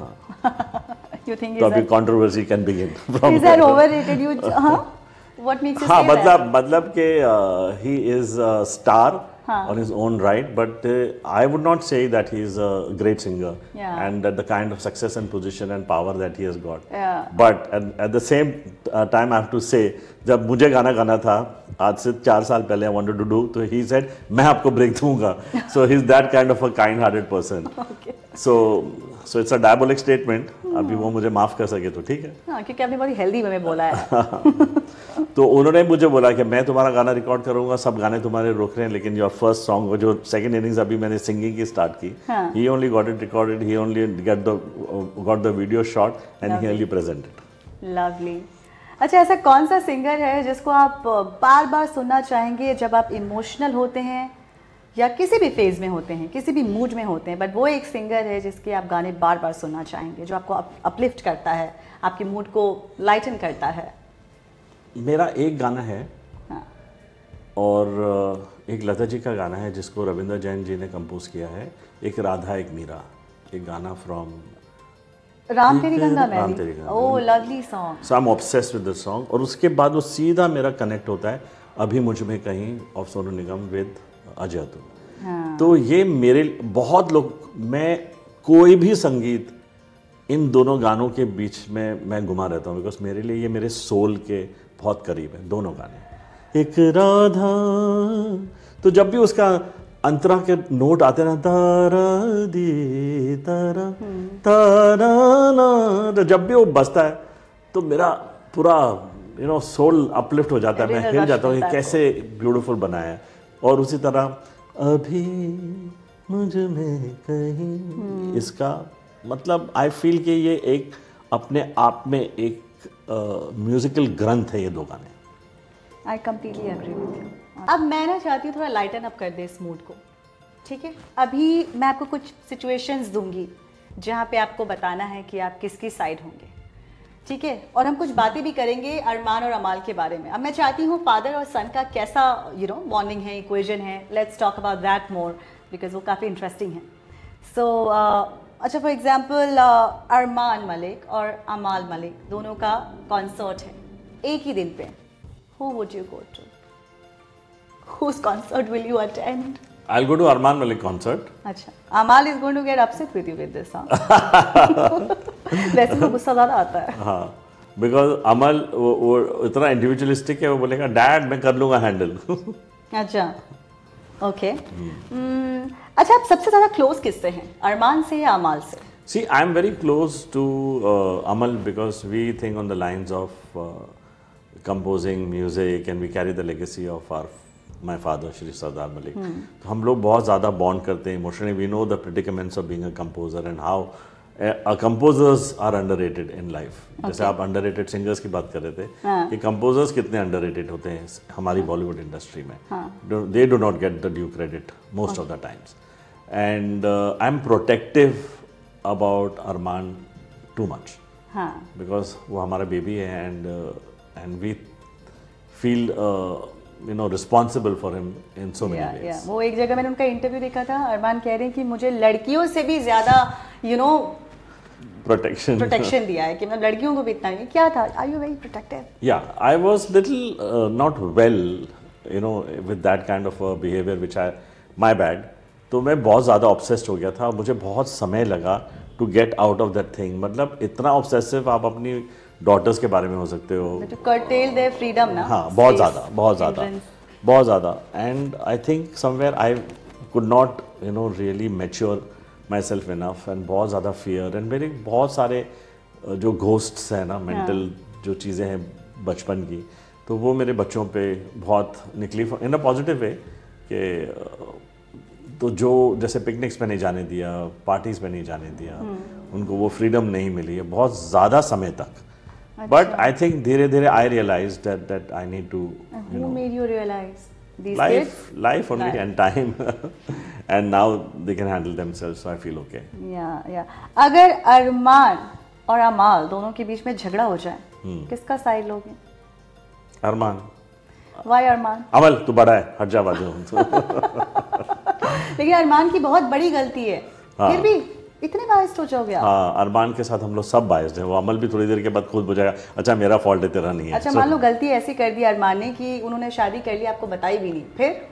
हाँ, You think तो is अभी that, controversy can begin from is that there. overrated? You huh? What makes you हाँ, say मतलब that? मतलब कि he is a star हाँ. on his own right, but uh, I would not say that he is a great singer, Yeah. and that the kind of success and position and power that he has got. Yeah. But at, at the same uh, time I have to say, जब मुझे गाना गाना था आज से चार साल पहले, I wanted to do, तो he said मैं आपको ब्रेक दूंगा. So he's that kind of a kind-hearted person. Okay. So so it's a diabolic statement. अभी वो मुझे माफ कर सके तो ठीक है. हाँ, क्योंकि आपने बहुत हेल्दी वे में बोला है। तो उन्होंने मुझे बोला कि मैं तुम्हारा गाना रिकॉर्ड करूंगा, सब गाने तुम्हारे रोक रहे हैं, लेकिन योर फर्स्ट सॉन्ग, जो सेकंड इनिंग्स अभी मैंने सिंगिंग की स्टार्ट की, he only got it recorded, he only get the got the video shot and he only presented. Lovely. अच्छा, ऐसा कौन सा सिंगर है जिसको आप बार बार सुनना चाहेंगे जब आप इमोशनल होते हैं या किसी भी फेज में होते हैं, किसी भी मूड में होते हैं, बट वो एक सिंगर है जिसके आप गाने बार बार सुनना चाहेंगे, जो आपको अपलिफ्ट करता है, आपके मूड को लाइटन करता है? मेरा एक गाना है, हाँ. और एक लता जी का गाना है जिसको रविंद्र जैन जी ने कंपोज किया है, एक राधा एक मीरा, एक गाना फ्रॉम राम तेरी गंगा राम मैली। तेरी Ganga. Oh, lovely song. So I am obsessed with this song. और उसके बाद वो सीधा मेरा कनेक्ट होता है अभी मुझ में कहीं ऑफ सोनू निगम विद अजय अतुल। हाँ. तो ये मेरे बहुत लोग, मैं कोई भी संगीत इन दोनों गानों के बीच में मैं घुमा रहता हूँ, बिकॉज मेरे लिए ये मेरे सोल के बहुत करीब है दोनों गाने। एक राधा, तो जब भी उसका अंतरा के नोट आते ना, तारा दी तारा तारा ना, तो जब भी वो बजता है तो मेरा पूरा यू नो सोल अपलिफ्ट हो जाता है, मैं हिल जाता हूँ, ये कैसे ब्यूटीफुल बनाया है। और उसी तरह अभी मुझ में कहीं, इसका मतलब आई फील कि ये एक अपने आप में एक म्यूजिकल uh, ग्रंथ है ये दो गाने। I completely agree with you. अब मैं ना चाहती हूँ थोड़ा लाइटन अप कर दे इस मूड को, ठीक है? अभी मैं आपको कुछ सिचुएशंस दूंगी जहाँ पे आपको बताना है कि आप किसकी साइड होंगे, ठीक है? और हम कुछ बातें भी करेंगे अरमान और अमाल के बारे में। अब मैं चाहती हूँ फादर और सन का कैसा यू नो बॉन्डिंग है, इक्वेशन है, let's talk about that more, because वो काफ़ी इंटरेस्टिंग है। सो so, uh, अच्छा, फॉर एग्जाम्पल अरमान मलिक और अमाल मलिक दोनों का कॉन्सर्ट है एक ही दिन पे, who would you go to? Whose concert will you attend? I'll go to Arman Malik concert. अच्छा, Amal is going to get upset with you with this, हाँ? वैसे तो गुस्सा ज़्यादा आता है। हाँ, because अमल वो, वो इतना इंडिविजुअलिस्टिक है, वो बोलेगा डैड मैं कर लूँगा हैंडल। अच्छा, ओके। अच्छा, आप सबसे ज़्यादा क्लोज किससे हैं, अरमान से या अमाल से? See, I'm very close to uh, Amal because we think on the lines of uh, composing music and we carry the legacy of our my father Shri Sardar Malik. Hmm. तो हम लोग बहुत ज़्यादा bond करते हैं emotionally. We know the predicaments of being a composer and how uh, uh, composers are underrated in life. Okay. जैसे आप underrated singers की बात कर रहे थे, हाँ. कि composers कितने underrated होते हैं हमारी हाँ. Bollywood industry में. हाँ. They do not get the due credit most okay. of the times. And uh, I'm protective about Arman too much, हाँ. because वो हमारा baby है and uh, and we feel uh, you know responsible for him in so many yeah, ways. yeah. वो एक जगह मैंने उनका interview देखा था, अरमान कह रहे हैं कि मुझे लड़कियों से भी ज्यादा यू नो Protection. प्रोटेक्शन दिया है कि मतलब लड़कियों को भी इतना नहीं। क्या था? Are you very protective? Yeah, I was little uh, not well, you know, with that kind of a behavior which I, my bad. तो मैं बहुत ज़्यादा obsessed हो गया था, मुझे बहुत समय लगा to get out of that thing. मतलब इतना obsessive आप अपनी daughters के बारे में हो सकते हो। To curtail their freedom ना? हाँ, बहुत ज़्यादा, बहुत ज़्यादा, बहुत ज़्यादा। And I think somewhere I could not, you know, really mature myself enough and बहुत ज़्यादा fear and मेरे बहुत सारे जो घोस्ट्स हैं ना, मेंटल जो चीज़ें हैं बचपन की, तो वो मेरे बच्चों पे बहुत निकली इन अ पॉजिटिव वे कि तो जो जैसे पिकनिक्स पे नहीं जाने दिया, पार्टीज पे नहीं जाने दिया, उनको वो फ्रीडम नहीं मिली है बहुत ज़्यादा समय तक। बट आई थिंक धीरे धीरे I realise that that I need to Who made you realize? These life kids? life only Life. and time and now they can handle themselves, so I feel okay. Yeah, yeah. अगर अरमान और अमाल दोनों के बीच में झगड़ा हो जाए, किसका साइड लोगे? अरमान। Why अरमान? अमल तू बड़ा है, हट जा बाजू। लेकिन अरमान की बहुत बड़ी गलती है, हाँ। फिर भी इतने बायस्ड हो जाओगे आप? हाँ, अरमान के साथ हम लोग सब बायस्ड हैं। वो अमल भी थोड़ी देर के बाद खुद बुझाएगा, अच्छा मेरा फॉल्ट है, तेरा नहीं है। अच्छा, मान लो गलती ऐसी कर दी अरमान ने कि उन्होंने शादी कर ली, आपको बताई भी नहीं, फिर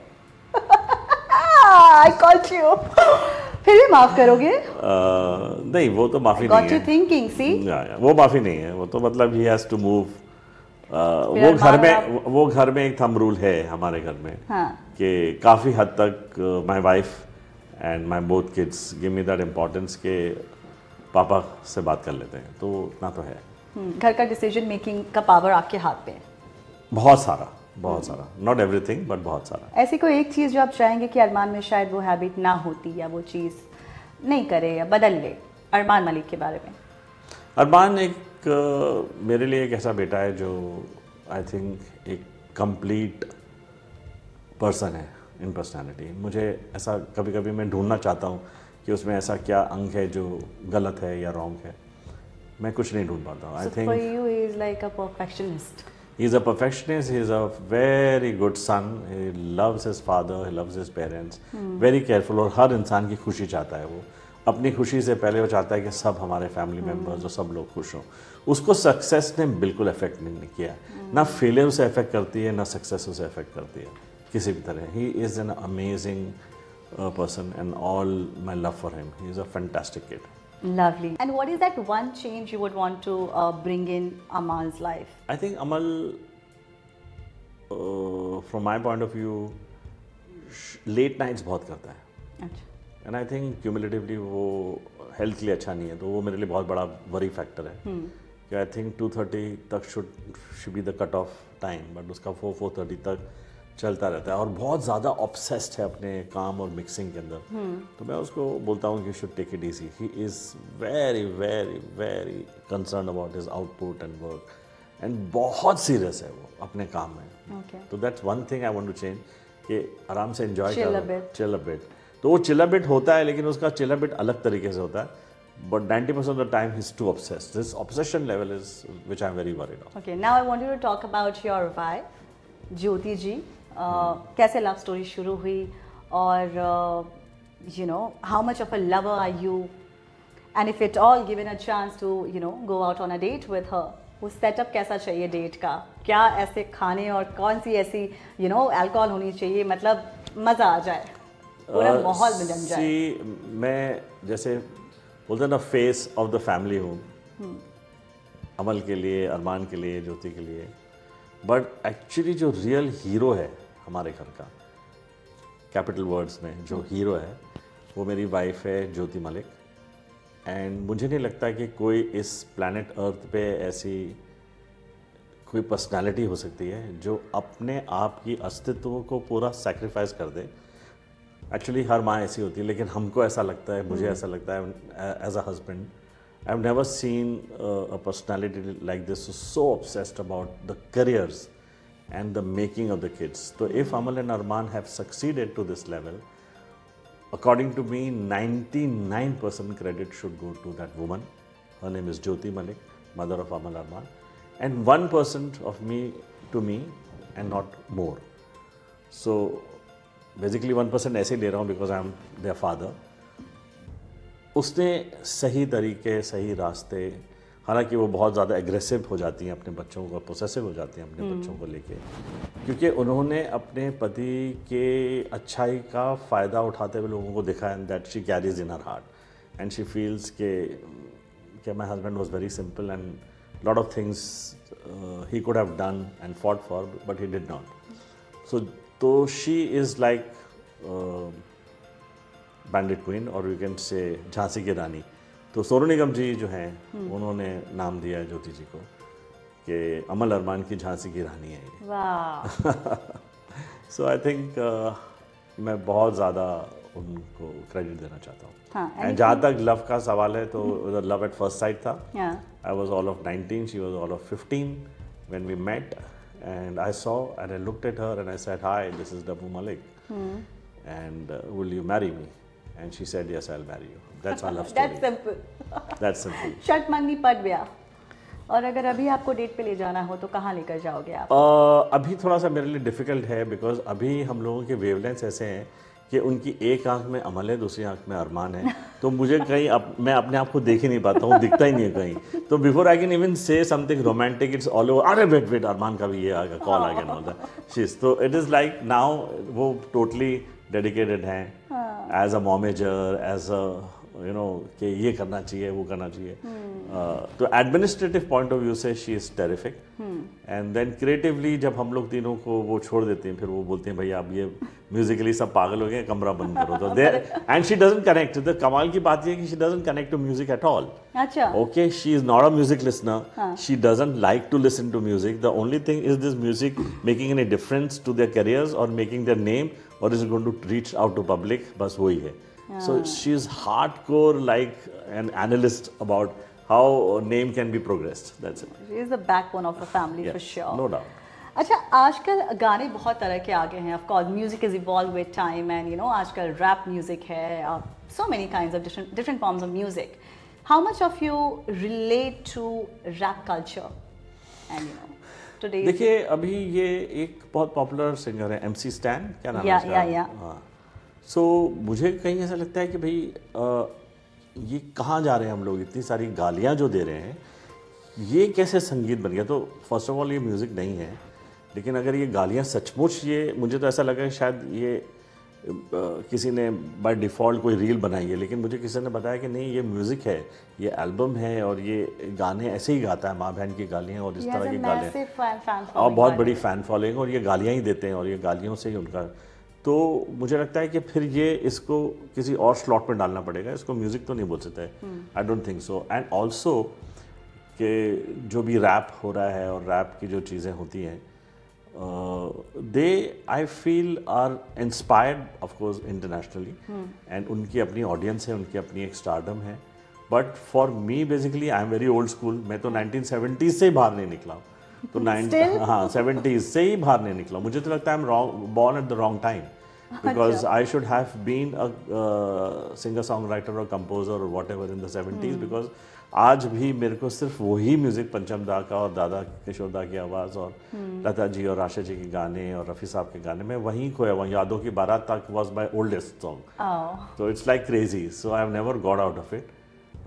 I caught you. फिर भी माफ करोगे? uh, नहीं, वो तो माफी got नहीं you है। thinking, see? या, या, वो माफी नहीं है, वो तो मतलब he has to move. uh, फिर वो घर अरमान में आप- वो घर में एक थंब रूल है हमारे घर में हाँ। कि काफ़ी हद तक my wife and my both kids give me that importance के पापा से बात कर लेते हैं, तो उतना तो है। हम्म, घर का डिसीजन मेकिंग का पावर आपके हाथ पे है। बहुत सारा, बहुत सारा, नॉट एवरीथिंग बट बहुत सारा। ऐसी कोई एक चीज़ जो आप चाहेंगे कि अरमान में शायद वो हैबिट ना होती या वो चीज़ नहीं करे या बदल ले, अरमान मलिक के बारे में? अरमान एक uh, मेरे लिए एक ऐसा बेटा है जो आई थिंक एक कंप्लीट पर्सन है इन पर्सनैलिटी। मुझे ऐसा कभी कभी मैं ढूंढना चाहता हूँ कि उसमें ऐसा क्या अंग है जो गलत है या रॉन्ग है, मैं कुछ नहीं ढूंढ पाता हूँ। I So for think you he is like a perfectionist. he is a perfectionist, he is a very good son, he loves his father, he loves his parents, very careful, और हर इंसान की खुशी चाहता है। वो अपनी खुशी से पहले वो चाहता है कि सब हमारे फैमिली मेम्बर्स और सब लोग खुश हों। उसको सक्सेस ने बिल्कुल अफेक्ट नहीं किया, ना फेलियर उसे अफेक्ट करती है ना सक्सेस उसे अफेक्ट करती है किसी भी तरह। He is an amazing person and all my love for him, he is a fantastic kid. Lovely. And what is that one change you would want to uh, bring in Amal's life? I think Amal, uh, from my point of view, late nights बहुत करता है, अच्छा, and I think cumulatively वो health के लिए अच्छा नहीं है, तो वो मेरे लिए बहुत बड़ा वरी फैक्टर है कि आई थिंक टू थर्टी तक should should be the cut off time, but उसका फोर फोर थर्टी तक चलता रहता है और बहुत ज़्यादा ऑब्सेस्ड है अपने काम और मिक्सिंग के अंदर। तो मैं उसको बोलता हूँ कि should take it easy. He is very very very concern about his output and work and बहुत सीरियस है वो अपने काम में। okay. तो that's one thing I want to change कि आराम से एंजॉय Chill a करो, bit. Chill a bit. तो वो चिल अ बिट होता है, लेकिन उसका चिल अ बिट अलग तरीके से होता है, but ninety percent of the time he's too obsessed. This obsession level is which I'm very worried of. Okay, now I want you to talk about your wife, Jyoti ji. uh, कैसे love story शुरू हुई और you know how much of a lover are you, and if it all given a chance to you know go out on a date with her, वो setup कैसा चाहिए date का, क्या ऐसे खाने और कौन सी ऐसी यू नो अल्कोहल होनी चाहिए, मतलब मज़ा आ जाए, पूरा Uh, माहौल में जम जाए। see, मैं जैसे बोलते हैं ना फेस ऑफ द फैमिली हूँ अमल के लिए, अरमान के लिए, ज्योति के लिए, बट एक्चुअली जो रियल हीरो है हमारे घर का, कैपिटल वर्ड्स में जो हीरो है वो मेरी वाइफ है ज्योति मलिक। एंड मुझे नहीं लगता कि कोई इस प्लैनेट अर्थ पे ऐसी कोई पर्सनालिटी हो सकती है जो अपने आप की अस्तित्व को पूरा सैक्रिफाइस कर दे। एक्चुअली हर माँ ऐसी होती है, लेकिन हमको ऐसा लगता है, मुझे ऐसा लगता है as a husband, I have never seen a personality like this so obsessed about the careers and the making of the kids. So if Amal and Arman have succeeded to this level, according to me, ninety-nine percent credit should go to that woman. Her name is Jyoti Malik, mother of Amal Arman, and one percent of me to me and not more. So basically one percent ऐसे ही ले रहा हूँ because I am their father. उसने सही तरीके, सही रास्ते, हालांकि वो बहुत ज़्यादा एग्रेसिव हो जाती हैं अपने बच्चों को, पोसेसिव हो जाती हैं अपने बच्चों को लेके, क्योंकि उन्होंने अपने पति के अच्छाई का फ़ायदा उठाते हुए लोगों को देखा and that she carries in her heart and she feels के कि my husband was very simple and lot of things he could have done and fought for but he did not. So तो she is like bandit queen और you can say Jhansi की रानी। तो सोनू निगम जी जो हैं उन्होंने नाम दिया है ज्योति जी को कि अमल अरमान की झांसी की रानी है ये। वाह। सो आई थिंक मैं बहुत ज़्यादा उनको क्रेडिट देना चाहता हूँ। हाँ, एंड जहाँ तक लव का सवाल है तो लव एट फर्स्ट साइट था। I was all of nineteen, she was all of fifteen when we met and I saw and I looked at her and I said hi this is Dabboo Malik and will you marry me and she said yes I will marry you. That's our love story. That's simple. That's simple. शर्त मंगनी पट ब्याह। और अगर अभी आपको date पे ले जाना हो तो कहाँ लेकर जाओगे आप? uh, अभी थोड़ा सा मेरे लिए डिफिकल्ट है बिकॉज अभी हम लोगों के वेवलेंथ्स ऐसे हैं कि उनकी एक आंख में अमल है, दूसरी आंख में अरमान है, तो मुझे कहीं अप, मैं अपने आप को देख ही नहीं पाता हूँ, दिखता ही नहीं है कहीं। तो before I can even say something romantic it's all over, अरे वेट वेट अरमान का भी ये आ गया, कॉल आ गया ना शीज। तो इट इज़ लाइक नाउ वो टोटली डेडिकेटेड हैं as a momager, as a you know कि ये करना चाहिए, वो करना चाहिए। uh, तो एडमिनिस्ट्रेटिव पॉइंट ऑफ व्यू से she is terrific and then creatively जब हम लोग तीनों को वो छोड़ देते हैं फिर वो बोलते हैं भैया अब ये म्यूजिकली सब पागल हो गए, कमरा बंद करो। तो there and she doesn't connect. The कमाल की बात ये है कि she doesn't connect to music at all. अच्छा। Okay, she is not a music listener, she doesn't like to listen to music. The only thing is this music making any difference to their careers और making their name और is going to reach out to public, बस वही है। So she is hardcore like an analyst about how name can be progressed. That's it. She is the backbone of the family, yes, for sure. No doubt. अच्छा, आजकल गाने बहुत तरह के आ गए हैं. Of course, music is evolved with time, and you know, आजकल rap music है, uh, so many kinds of different different forms of music. How much of you relate to rap culture? And you know, today. देखिए, अभी ये एक बहुत popular singer है, M C Stan, क्या नाम है उसका? या या या. सो so, मुझे कहीं ऐसा लगता है कि भाई आ, ये कहाँ जा रहे हैं हम लोग, इतनी सारी गालियाँ जो दे रहे हैं, ये कैसे संगीत बन गया। तो फर्स्ट ऑफ ऑल ये म्यूज़िक नहीं है, लेकिन अगर ये गालियाँ सचमुच, ये मुझे तो ऐसा लगा शायद ये आ, किसी ने बाय डिफ़ॉल्ट कोई रील बनाई है, लेकिन मुझे किसी ने बताया कि नहीं, ये म्यूज़िक है, ये एल्बम है और ये गाने ऐसे ही गाता है, माँ बहन की गालियाँ और इस तरह की गालियाँ, और बहुत बड़ी फ़ैन फॉलोइंग, और ये गालियाँ ही देते हैं और ये गालियों से ही उनका। तो मुझे लगता है कि फिर ये इसको किसी और स्लॉट में डालना पड़ेगा, इसको म्यूज़िक तो नहीं बोल सकते। I don't think so. And also कि जो भी रैप हो रहा है और रैप की जो चीज़ें होती हैं, they I feel are inspired of course internationally, and उनकी अपनी ऑडियंस है, उनकी अपनी एक स्टारडम है। But for me basically I am very old school. मैं तो नाइनटीन सेवेंटीज़ से ही बाहर नहीं निकला, तो नाइन हाँ सेवेंटीज़ से ही बाहर नहीं निकला। मुझे तो लगता है I am wrong, born at the wrong time, because I should have been a singer song writer और कंपोजर और whatever in the seventies, because आज भी मेरे को सिर्फ वही म्यूज़िक, पंचम दा का और दादा किशोर दा की आवाज़ और लता जी और आशा जी के गाने और रफ़ी साहब के गाने में वहीं खोया हुआ। यादों की बारात तक वॉज माई ओल्डेस्ट सॉन्ग, तो it's like crazy. So I have never got out of it.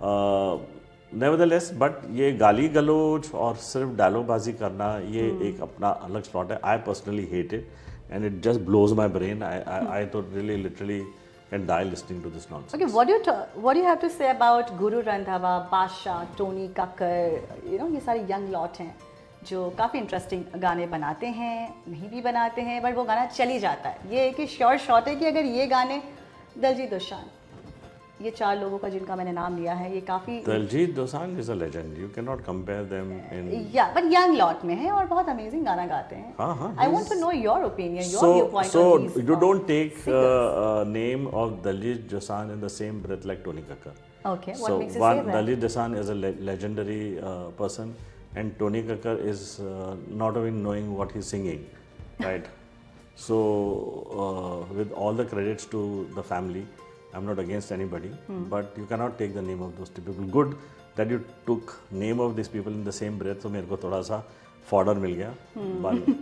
Nevertheless, but ये गाली गलोच और सिर्फ डायलॉगबाजी करना, ये hmm. एक अपना अलग स्लॉट है। I personally hate it and it just blows my brain. I I तो really literally can die listening to this nonsense. Okay, what do what do you have to say about Guru Randhawa, बादशाह, Tony Kakkar, you know, ये सारे young lot हैं जो काफ़ी interesting गाने बनाते हैं, नहीं भी बनाते हैं, बट वो गाना चल ही जाता है। ये एक श्योर शॉट है कि अगर ये गाने, दलजीत दोसांझ, ये चार लोगों का जिनका मैंने नाम लिया है, ये काफी, Diljit Dosanjh is a legend, you can not compare them in, या बट यंग लॉट में है और बहुत अमेजिंग गाना गाते हैं। हां हां, I want to know your opinion, your view point on this. So you don't take name of Diljit Dosanjh in the same breath like Tony Kakkar. Okay, what makes you say that? Dalit Dosanjh is a legendary uh, person, and Tony Kakkar is uh, not even knowing what he's singing, right? So uh, with all the credits to the family, I'm not against anybody, hmm. but you cannot take the name of those two people. Good that you took name of these people in the same breath, so मेरे को थोड़ा सा fodder मिल गया, but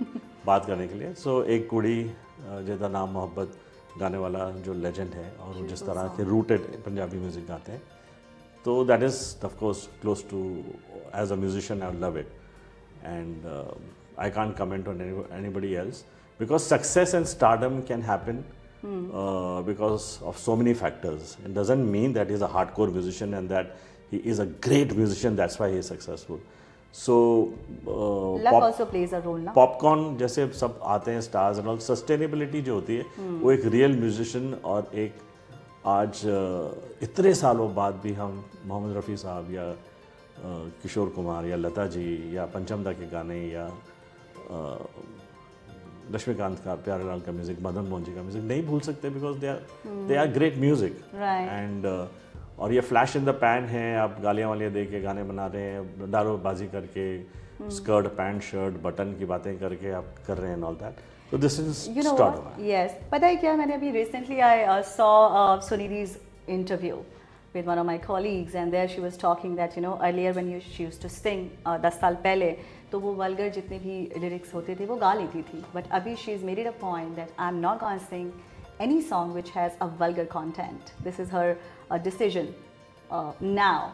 बात करने के लिए. So एक कुड़ी जिसका नाम मोहब्बत गाने वाला जो लेजेंड है और वो जिस तरह के रूटेड पंजाबी म्यूजिक गाते हैं, तो that is of course close to, as a musician I love it, and I can't comment on anybody else because success and stardom can happen because of so many factors. It doesn't mean that he's a hardcore musician and that he is a great musician, that's why he is successful. So uh, luck pop, also plays a role ना. Popcorn जैसे सब आते हैं stars and all, sustainability जो होती है hmm. वो एक real musician और एक आज uh, इतने सालों बाद भी हम मोहम्मद रफ़ी साहब या uh, किशोर कुमार या लता जी या पंचमदा के गाने या uh, लक्ष्मीकांत का, प्यारेलाल का म्यूजिक, मदन मोहन जी का म्यूजिक नहीं भूल सकते because they are they are great music. And और ये फ्लैश इन द पैन है, आप गालियाँ वालियाँ दे के गाने बना रहे हैं, दारूबाजी करके, स्कर्ट पैंट शर्ट बटन की बातें करके आप कर रहे हैं all that. So this is you know start. Yes, पता है क्या, मैंने अभी recently I uh, saw uh, Sunidhi's interview with one of my colleagues and there she was talking that you know earlier when you she used to sing uh, दस साल पहले तो वो वल्गर जितने भी लिरिक्स होते थे वो गा लेती थी, बट अभी she is made it a point that I am not gonna sing any song which has a vulgar content. This is her decision now.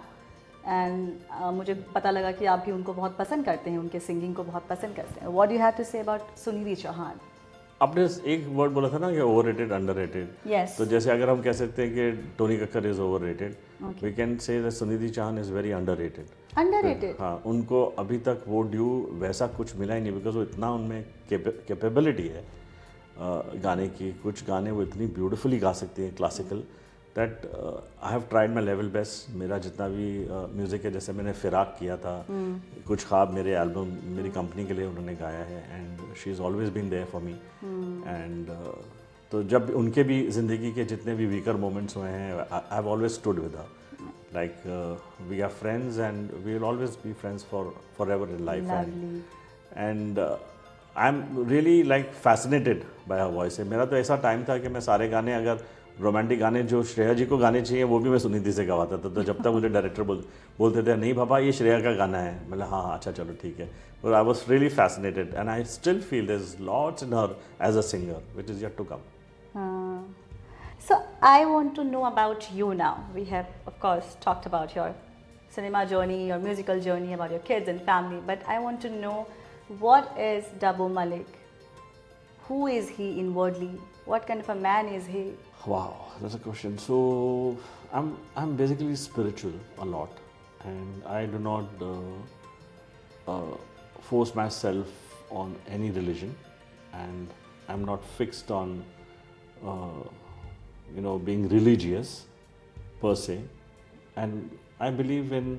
And मुझे पता लगा कि आप भी उनको बहुत पसंद करते हैं, उनके सिंगिंग को बहुत पसंद करते हैं. What do you have to say about Sunidhi Chauhan? आपने एक वर्ड बोला था ना कि ओवररेटेड अंडररेटेड. yes. तो जैसे अगर हम कह सकते हैं कि Tony Kakkar is overrated, we can say that Sunidhi Chauhan is very underrated. Underrated? हाँ, उनको अभी तक वो ड्यू वैसा कुछ मिला ही नहीं बिकॉज वो इतना उनमें कैपेबिलिटी है गाने की. कुछ गाने वो इतनी ब्यूटीफुली गा सकती है classical, that I have tried my level best. मेरा जितना भी म्यूज़िक uh, है, जैसे मैंने फिराक किया था, mm. कुछ ख्वाब मेरे एल्बम मेरी कंपनी के लिए उन्होंने गाया है and she is always been there for me. And तो जब उनके भी ज़िंदगी के जितने भी वीकर मोमेंट्स हुए हैं, I have always stood with her. Like uh, we are friends and we will always be friends for forever in life. Lovely. and and uh, I'm really like fascinated by her voice. मेरा तो ऐसा time था कि मैं सारे गाने, अगर romantic गाने जो श्रेया जी को गाने चाहिए वो भी मैं सुनिधि से गवाता था. तो जब तक मुझे डायरेक्टर बोल बोलते थे नहीं पापा ये श्रेया का गाना है, मतलब हाँ हाँ अच्छा चलो ठीक है. But I was really fascinated and I still feel there's lots in her as a singer which is yet to come. Uh. So I want to know about you now. We have, of course, talked about your cinema journey, your musical journey, about your kids and family. But I want to know, what is Dabo Malik? Who is he inwardly? What kind of a man is he? Wow, that's a question. So I'm I'm basically spiritual a lot, and I do not uh, uh, force myself on any religion, and I'm not fixed on. Uh, you know, being religious per se, and I believe in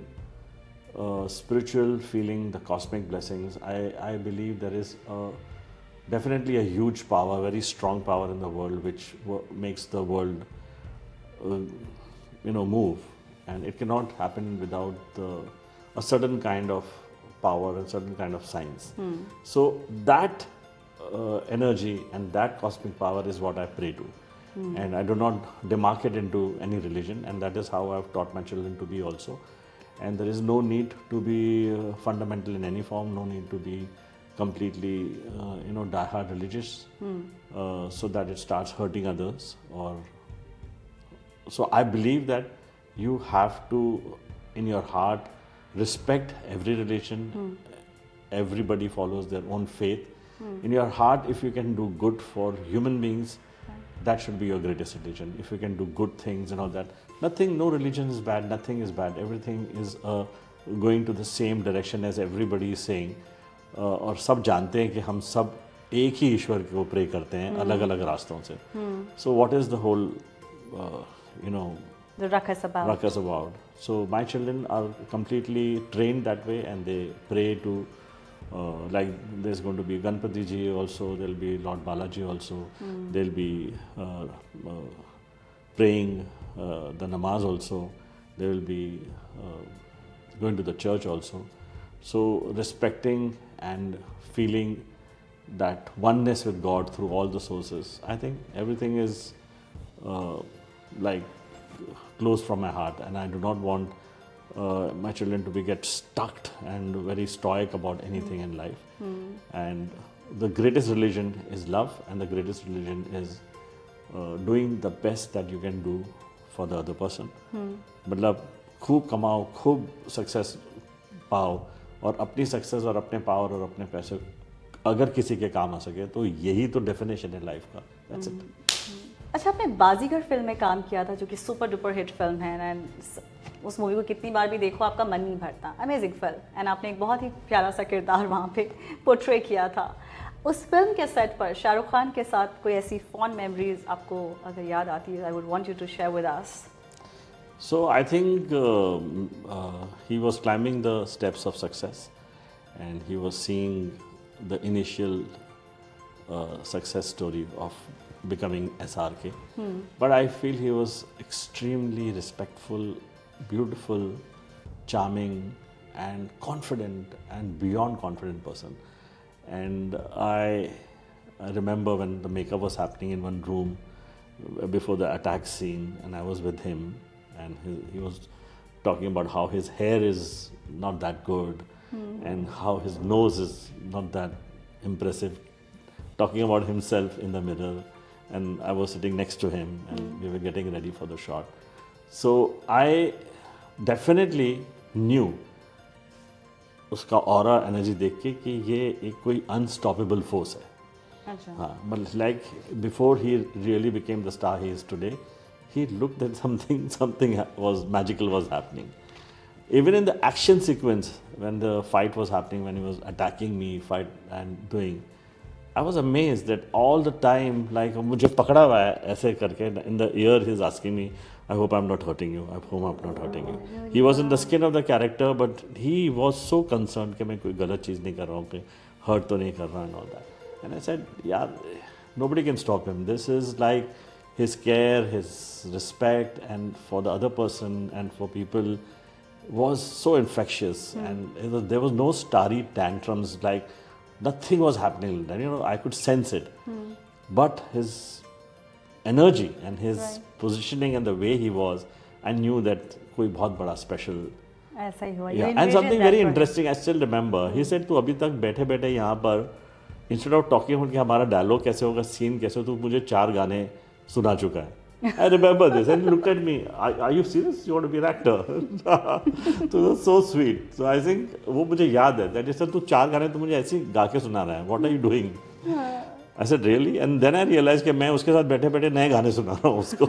uh, spiritual feeling, the cosmic blessings. I, I believe there is a, definitely a huge power, very strong power in the world which makes the world uh, you know, move, and it cannot happen without the, a certain kind of power and certain kind of science. Hmm. So that uh, energy and that cosmic power is what I pray to. Hmm. And I do not demarcate into any religion, and that is how I've taught my children to be also. And there is no need to be uh, fundamental in any form, no need to be completely uh, you know, die-hard religious, hmm. uh, so that it starts hurting others. Or so I believe that you have to, in your heart, respect every religion. Hmm. Everybody follows their own faith. Hmm. In your heart, if you can do good for human beings, that should be your greatest religion. If you can do good things and all that, nothing, no religion is bad, nothing is bad. Everything is uh, going to the same direction as everybody is saying. uh, और सब जानते हैं कि हम सब एक ही ईश्वर को pray करते हैं, अलग अलग रास्तों से. So what is the whole uh, you know, the ruckus about? ruckus about. So my children are completely trained that way, and they pray to Uh, like there's going to be Ganpati ji also, there'll be Lord Balaji also, mm. they'll be uh, uh, praying uh, the namaz also, they will be uh, going to the church also. So respecting and feeling that oneness with God through all the sources, I think everything is uh, like close from my heart, and I do not want Uh, my children to be get stuck and very stoic about anything mm. in life. Mm. And the greatest religion is love, and the greatest religion is uh, doing the best that you can do for the other person. मतलब खूब कमाओ, खूब success पाओ, और अपनी success और अपने power और अपने पैसे अगर किसी के काम आ सके तो यही तो डेफिनेशन है लाइफ का. That's it. अच्छा, आपने बाजीगर फिल्म में काम किया था जो कि सुपर डुपर हिट फिल्म है, एंड उस मूवी को कितनी बार भी देखो आपका मन नहीं भरता. अमेजिंग फिल्म, एंड आपने एक बहुत ही प्यारा सा किरदार वहाँ पे पोर्ट्रे किया था. उस फिल्म के सेट पर शाहरुख खान के साथ कोई ऐसी फॉन्ड मेमोरीज आपको अगर याद आती है, I would want you to share with us. So I think uh, uh, he was climbing the steps of success, and he was seeing the initial uh, success story of becoming S R K. Hmm. But I feel he was extremely respectful, beautiful, charming, and confident, and beyond confident person. And I, I remember when the makeup was happening in one room before the attack scene, and I was with him. And he, he was talking about how his hair is not that good, hmm. and how his nose is not that impressive, talking about himself in the mirror, and I was sitting next to him, and hmm. we were getting ready for the shot. So I definitely knew उसका aura energy देख के कि ये एक कोई unstoppable force है. अच्छा. हाँ, but like before he really became the star he is today, he looked at something, something was magical was happening. Even in the action sequence, when the fight was happening, when he was attacking me, fight and doing, I was amazed that all the time, like मुझे पकड़ा हुआ है ऐसे करके, in the ear he's asking me, I hope I'm not hurting you, I hope I'm not hurting you. He was in the skin of the character, but he was so concerned कि मैं कोई गलत चीज़ नहीं कर रहा हूँ, कि hurt तो नहीं कर रहा and all that. And I said, yeah, nobody can stop him. This is like his care, his respect, and for the other person and for people was so infectious. Mm. And it was, there was no starry tantrums, like nothing was happening. And you know, I could sense it. Mm. But his energy and his right. positioning and the way he was, I knew that कोई बहुत बड़ा special. ऐसा ही हुआ. Yeah. And something very interesting, I still remember. Mm. He said, तू अभी तक बैठे बैठे यहाँ पर instead of talking about कि हमारा dialogue कैसे होगा, scene कैसे हो, तू मुझे चार गाने सुना चुका है. I remember this, and look at me. Are, are you serious? You want to be an actor? So it was so sweet. So I think वो मुझे याद है. That is, तू चार गाने तो मुझे ऐसे गा के सुना रहा है. What are you doing? I said really, and then I realized कि मैं उसके साथ बैठे बैठे नए गाने सुना रहा हूँ उसको.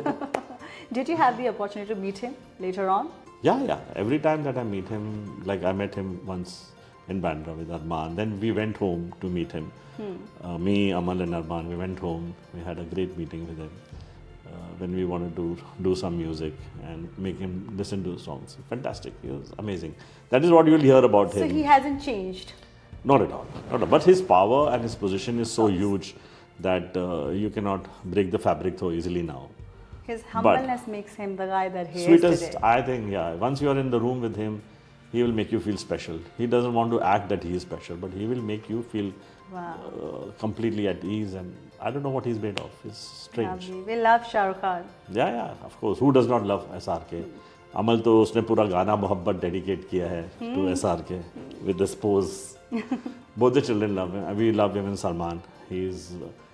Did you have the opportunity to meet him later on? Yeah, yeah. Every time that I meet him, like I met him once in Bandra with Arman. Then we went home to meet him. Hmm. Uh, me, Amal, and Arman. We went home. We had a great meeting with him. Uh, when we wanted to do some music and make him listen to songs. Fantastic. He was amazing. That is what you will hear about so him. So he hasn't changed? Not at all. Not at all. But his power and his position is so huge that uh, you cannot break the fabric so easily now. His humbleness but makes him the guy that he sweetest, is today. I think, yeah. Once you are in the room with him, he will make you feel special. He doesn't want to act that he is special, but he will make you feel wow. uh, completely at ease. And I don't know what he's made of. It's strange. Lovely. We love Shah Rukh Khan. Yeah, yeah, of course. Who does not love S R K? Hmm. Amal तो उसने पूरा गाना मोहब्बत dedicate किया है hmm. to S R K with this pose. Both the children love him. We love him in Salman. He's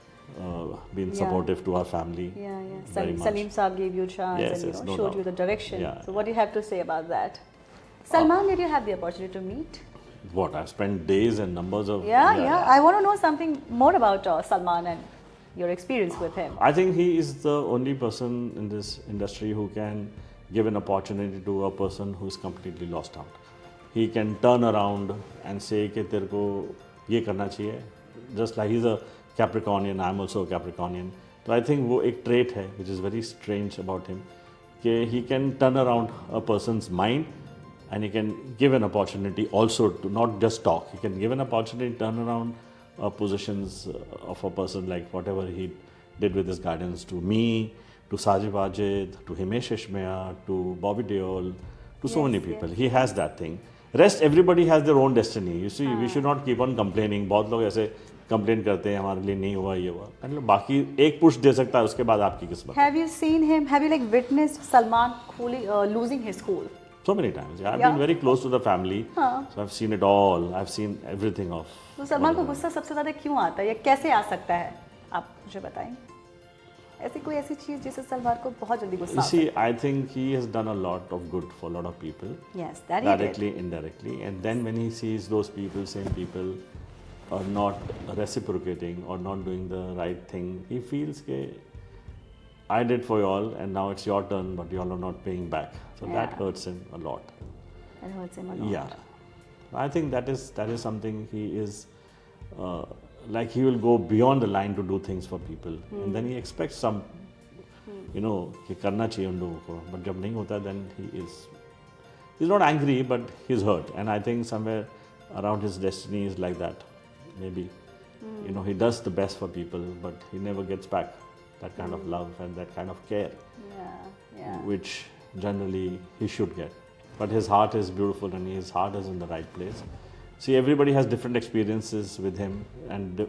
uh, been yeah. supportive to our family. Yeah, yeah. Salim, Salim Saab gave you a chance yes, and you yes, know, no showed doubt. you the direction. Yeah, so yeah. what do you have to say about that? Salman, did you have the opportunity to meet? What? I've spent days and numbers of... Yeah, yeah. yeah. I want to know something more about uh, Salman and your experience with him. I think he is the only person in this industry who can give an opportunity to a person who is completely lost out. He can turn around and say कि तेरे को ये करना चाहिए. Just like he's a Capricornian, I'm also a Capricornian. So I think वो एक trait है which is very strange about him कि he can turn around a person's mind and he can give an opportunity also to not just talk. He can give an opportunity to turn around uh, positions of a person like whatever he did with his guidance to me, to Sajid Wajid, to Himesh Ishmaya, to Bobby Deol, to so yes, many people. Yes. He has that thing. Rest, everybody has their own destiny. You see, हाँ. we should not keep on complaining. बहुत लोग ऐसे complain करते हैं हमारे लिए नहीं हुआ ये हुआ. मतलब बाकी एक push दे सकता है उसके बाद आपकी किस्मत. Have you seen him? Have you like witnessed Salman fully uh, losing his cool? So many times. Yeah, I've Yeah. been very close to the family, हाँ. so I've seen it all. I've seen everything of. तो सलमान को गुस्सा सबसे ज़्यादा क्यों आता है या कैसे आ सकता है, आप मुझे बताएंगे? ऐसी कोई ऐसी चीज़ जिससे सलमान को बहुत जल्दी गुस्सा You आता see, I think he has done a lot of good for a lot of people, है? Yes, that he did. directly, indirectly, and then when he sees those people, same people, are not reciprocating or not doing the right thing, he feels that I did for you all, and now it's your turn, but you all are not paying back. So that Yeah. hurts him a lot. That hurts him a lot. Yeah, I think that is that is something he is uh, like he will go beyond the line to do things for people, and then he expects some, you know, कि करना चाहिए उन लोगों को, but जब नहीं होता, then he is he's not angry, but he's hurt, and I think somewhere around his destiny is like that. Maybe you know he does the best for people, but he never gets back that kind of love and that kind of care, Yeah, yeah. which generally he should get. But his heart is beautiful and his heart is in the right place. See, everybody has different experiences with him, and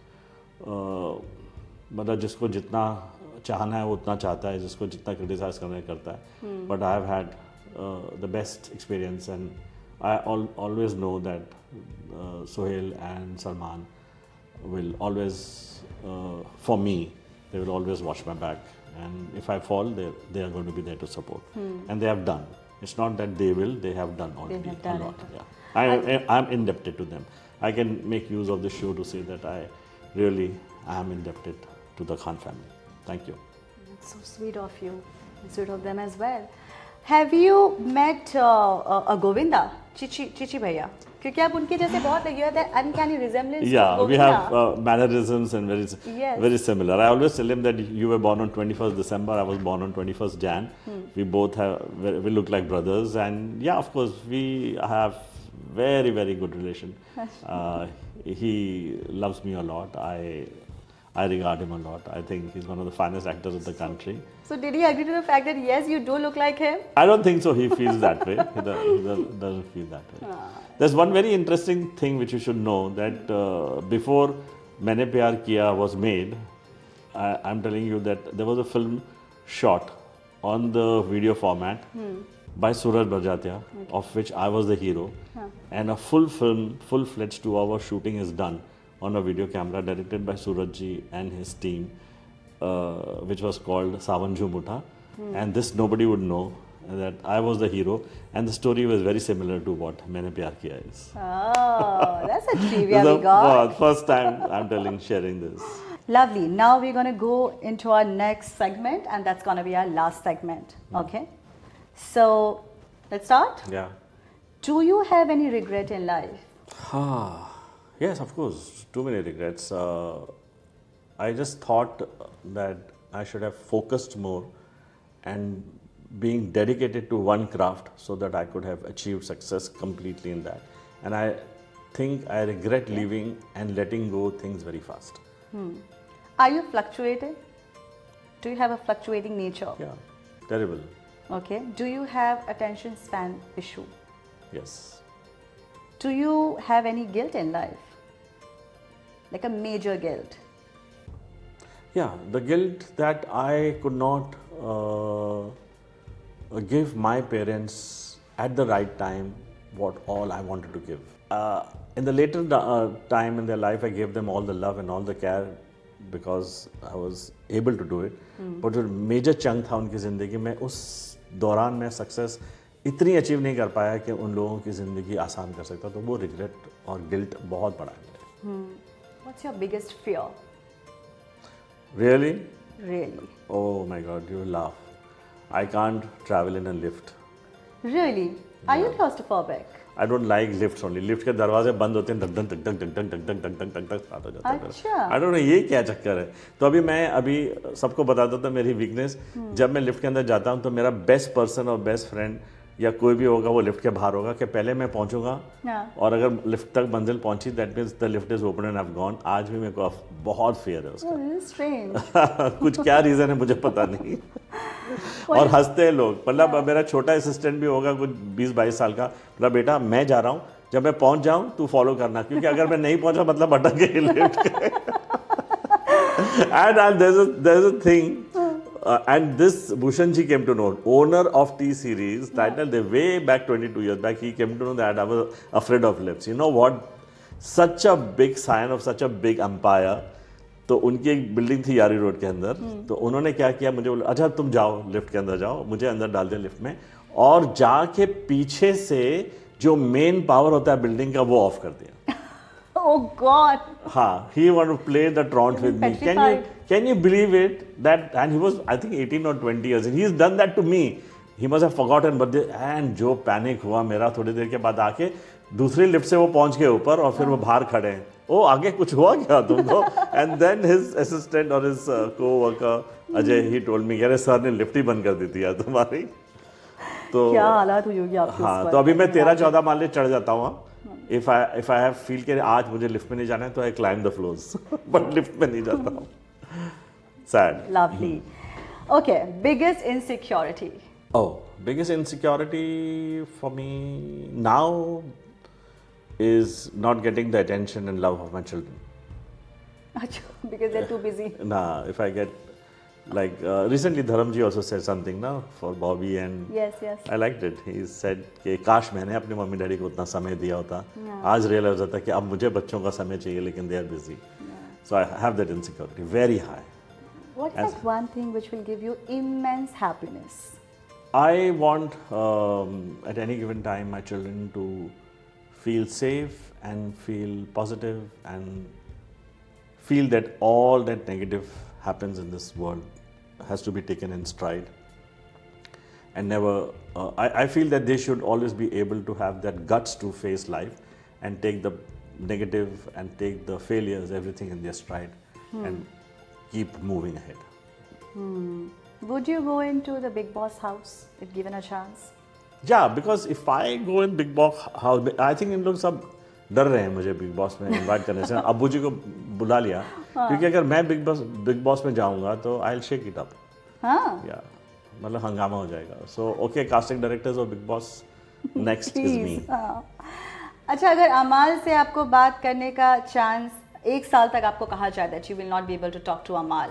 मतलब जिसको जितना चाहना है वो उतना चाहता है, जिसको जितना क्रिटिसाइज करना करता है. But I have had uh, the best experience, and I al- always know that uh, Sohail and Salman will always, uh, for me, they will always watch my back, and if I fall, they they are going to be there to support, and they have done. It's not that they will; they have done already have done a lot. it. Yeah, I, I am indebted to them. I can make use of this show to say that I really am indebted to the Khan family. Thank you. That's so sweet of you, and sweet of them as well. Have you met uh, uh, a Govinda, Chichi Chichi भैया? क्योंकि आप उनके जैसे बहुत लगे हुए थे, uncanny resemblance. Yeah, to we Govinda. have uh, mannerisms and very Yes. very similar. I always tell him that you were born on twenty-first December, I was born on twenty-first Jan. We both have we look like brothers, and yeah, of course, we have very very good relation. Uh, he loves me a lot. I I regard him a lot. I think he's one of the finest actors of the country. So did he agree to the fact that yes, you do look like him? I don't think so. He feels that way. He, do, he do, doesn't feel that way. There's one very interesting thing which you should know, that uh, before Maine Pyar Kiya was made, I, I'm telling you that there was a film shot on the video format by Suraj Barjatia, of which I was the hero, and a full film, full-fledged two-hour shooting is done on a video camera directed by Suraj ji and his team, uh, which was called Sawan Jhumutha, and this nobody would know that I was the hero, and the story was very similar to what Maine Pyar Kiya is. Oh, that's a trivia the we got. first time I'm telling, sharing this. Lovely. Now we're going to go into our next segment, and that's going to be our last segment. Okay. So let's start. Yeah. Do you have any regret in life? Ah, yes, of course. Too many regrets. Uh, I just thought that I should have focused more and being dedicated to one craft so that I could have achieved success completely in that. And I think I regret leaving and letting go things very fast. Are you fluctuating? Do you have a fluctuating nature? Yeah, terrible. Okay. Do you have attention span issue? Yes. Do you have any guilt in life? Like a major guilt? Yeah, the guilt that I could not uh, give my parents at the right time what all I wanted to give. Uh, in the later uh, time in their life, I gave them all the love and all the care because I was able to do it. But जो major chunk था उनकी ज़िंदगी में, उस दौरान मैं success इतनी achieve नहीं कर पाया कि उन लोगों की ज़िंदगी आसान कर सकता, तो वो regret और guilt बहुत बड़ा है. What's your biggest fear? Really? Really? Oh my God, you will laugh. I can't travel in a lift. Really? Are you claustrophobic? I don't like lifts only. Lift के दरवाजे बंद होते हैं, धक धक धक धक धक धक धक धक धक धक धक स्टार्ट हो जाता है. अच्छा. I don't know ये क्या चक्कर है. तो अभी मैं अभी सबको बता देता हूँ मेरी वीकनेस. जब मैं लिफ्ट के अंदर जाता हूँ तो मेरा बेस्ट पर्सन और बेस्ट फ्रेंड या कोई भी होगा वो लिफ्ट के बाहर होगा कि पहले मैं पहुंचूंगा और अगर लिफ्ट तक मंजिल पहुंची that means the lift is open and I have gone. आज भी मेरे को बहुत फियर है उसका. Oh, this is strange. कुछ क्या रीजन है मुझे पता नहीं. और हंसते हैं लोग. मतलब मेरा छोटा असिस्टेंट भी होगा कुछ बीस बाईस साल का, मतलब बेटा मैं जा रहा हूँ, जब मैं पहुंच जाऊं तू फॉलो करना, क्योंकि अगर मैं नहीं पहुंचा मतलब अटक गई lift. And there is there is a thing uh, and this Bhushan ji came to know, owner of T Series, title, they way back twenty-two years back, he came to know that I was afraid of lifts. You know what? Such a big sign of such a big empire. तो उनकी एक building थी यारी road के अंदर, तो उन्होंने क्या किया, मुझे बोला अच्छा तुम जाओ लिफ्ट के अंदर जाओ, मुझे अंदर डाल दिया लिफ्ट में, और जाके पीछे से जो मेन पावर होता है बिल्डिंग का वो ऑफ कर दिया. Oh God! हाँ, he wanted to play the taunt with me. Can you can you believe it that, and he was I think eighteen or twenty years, and he's done that to me. He must have forgotten, but they, and जो panic हुआ मेरा, थोड़ी देर के बाद आके दूसरी lift से वो पहुंच गए ऊपर और फिर वो बाहर खड़े हैं. ओ आगे कुछ हुआ क्या तुमको? And then his assistant or his uh, co-worker Ajay, he told me, अरे सर ने लिफ्ट ही बंद कर दी थी यार तुम्हारी. तो क्या हालात हुई होगी आपकी? हाँ, तो अभी मैं तेरह चौदह माले चढ़ जाता हूँ. If I if I have feel कि आज मुझे लिफ्ट में नहीं जाना है तो I climb the floors, but lift में नहीं जाता हूँ. Sad. Lovely. Okay, biggest insecurity. Oh, biggest insecurity for me now is not getting the attention and love of my children. Because they're too busy. Nah, if I get like uh, recently Dharamji also said something now for Bobby, and yes, yes. I liked it. He said कि काश मैंने अपने mummy daddy को उतना समय दिया होता. Yeah. आज रियलाइज होता कि अब मुझे बच्चों का समय चाहिए लेकिन they are busy. Yeah. So I have that insecurity very high. What is As that one thing which will give you immense happiness? I want um, at any given time my children to feel safe and feel positive and feel that all that negative happens in this world has to be taken in stride and never uh, I, I feel that they should always be able to have that guts to face life and take the negative and take the failures, everything in their stride, hmm. and keep moving ahead. Hmm. Would you go into the Big Boss house if given a chance? Yeah, because if I go in Big Boss house, I think इन लोग सब डर रहे हैं मुझे big boss में invite करने से. अब्बू जी को बुला लिया क्योंकि अगर मैं बिग बॉस बिग बॉस में जाऊंगा तो I will shake it up. हाँ, या मतलब हंगामा हो जाएगा. सो ओके, कास्टिंग डायरेक्टर्स और Bigg Boss next is me. अच्छा, अगर अमाल से आपको बात करने का चांस एक साल तक आपको कहा जाए that you will not be able to talk to Amaal,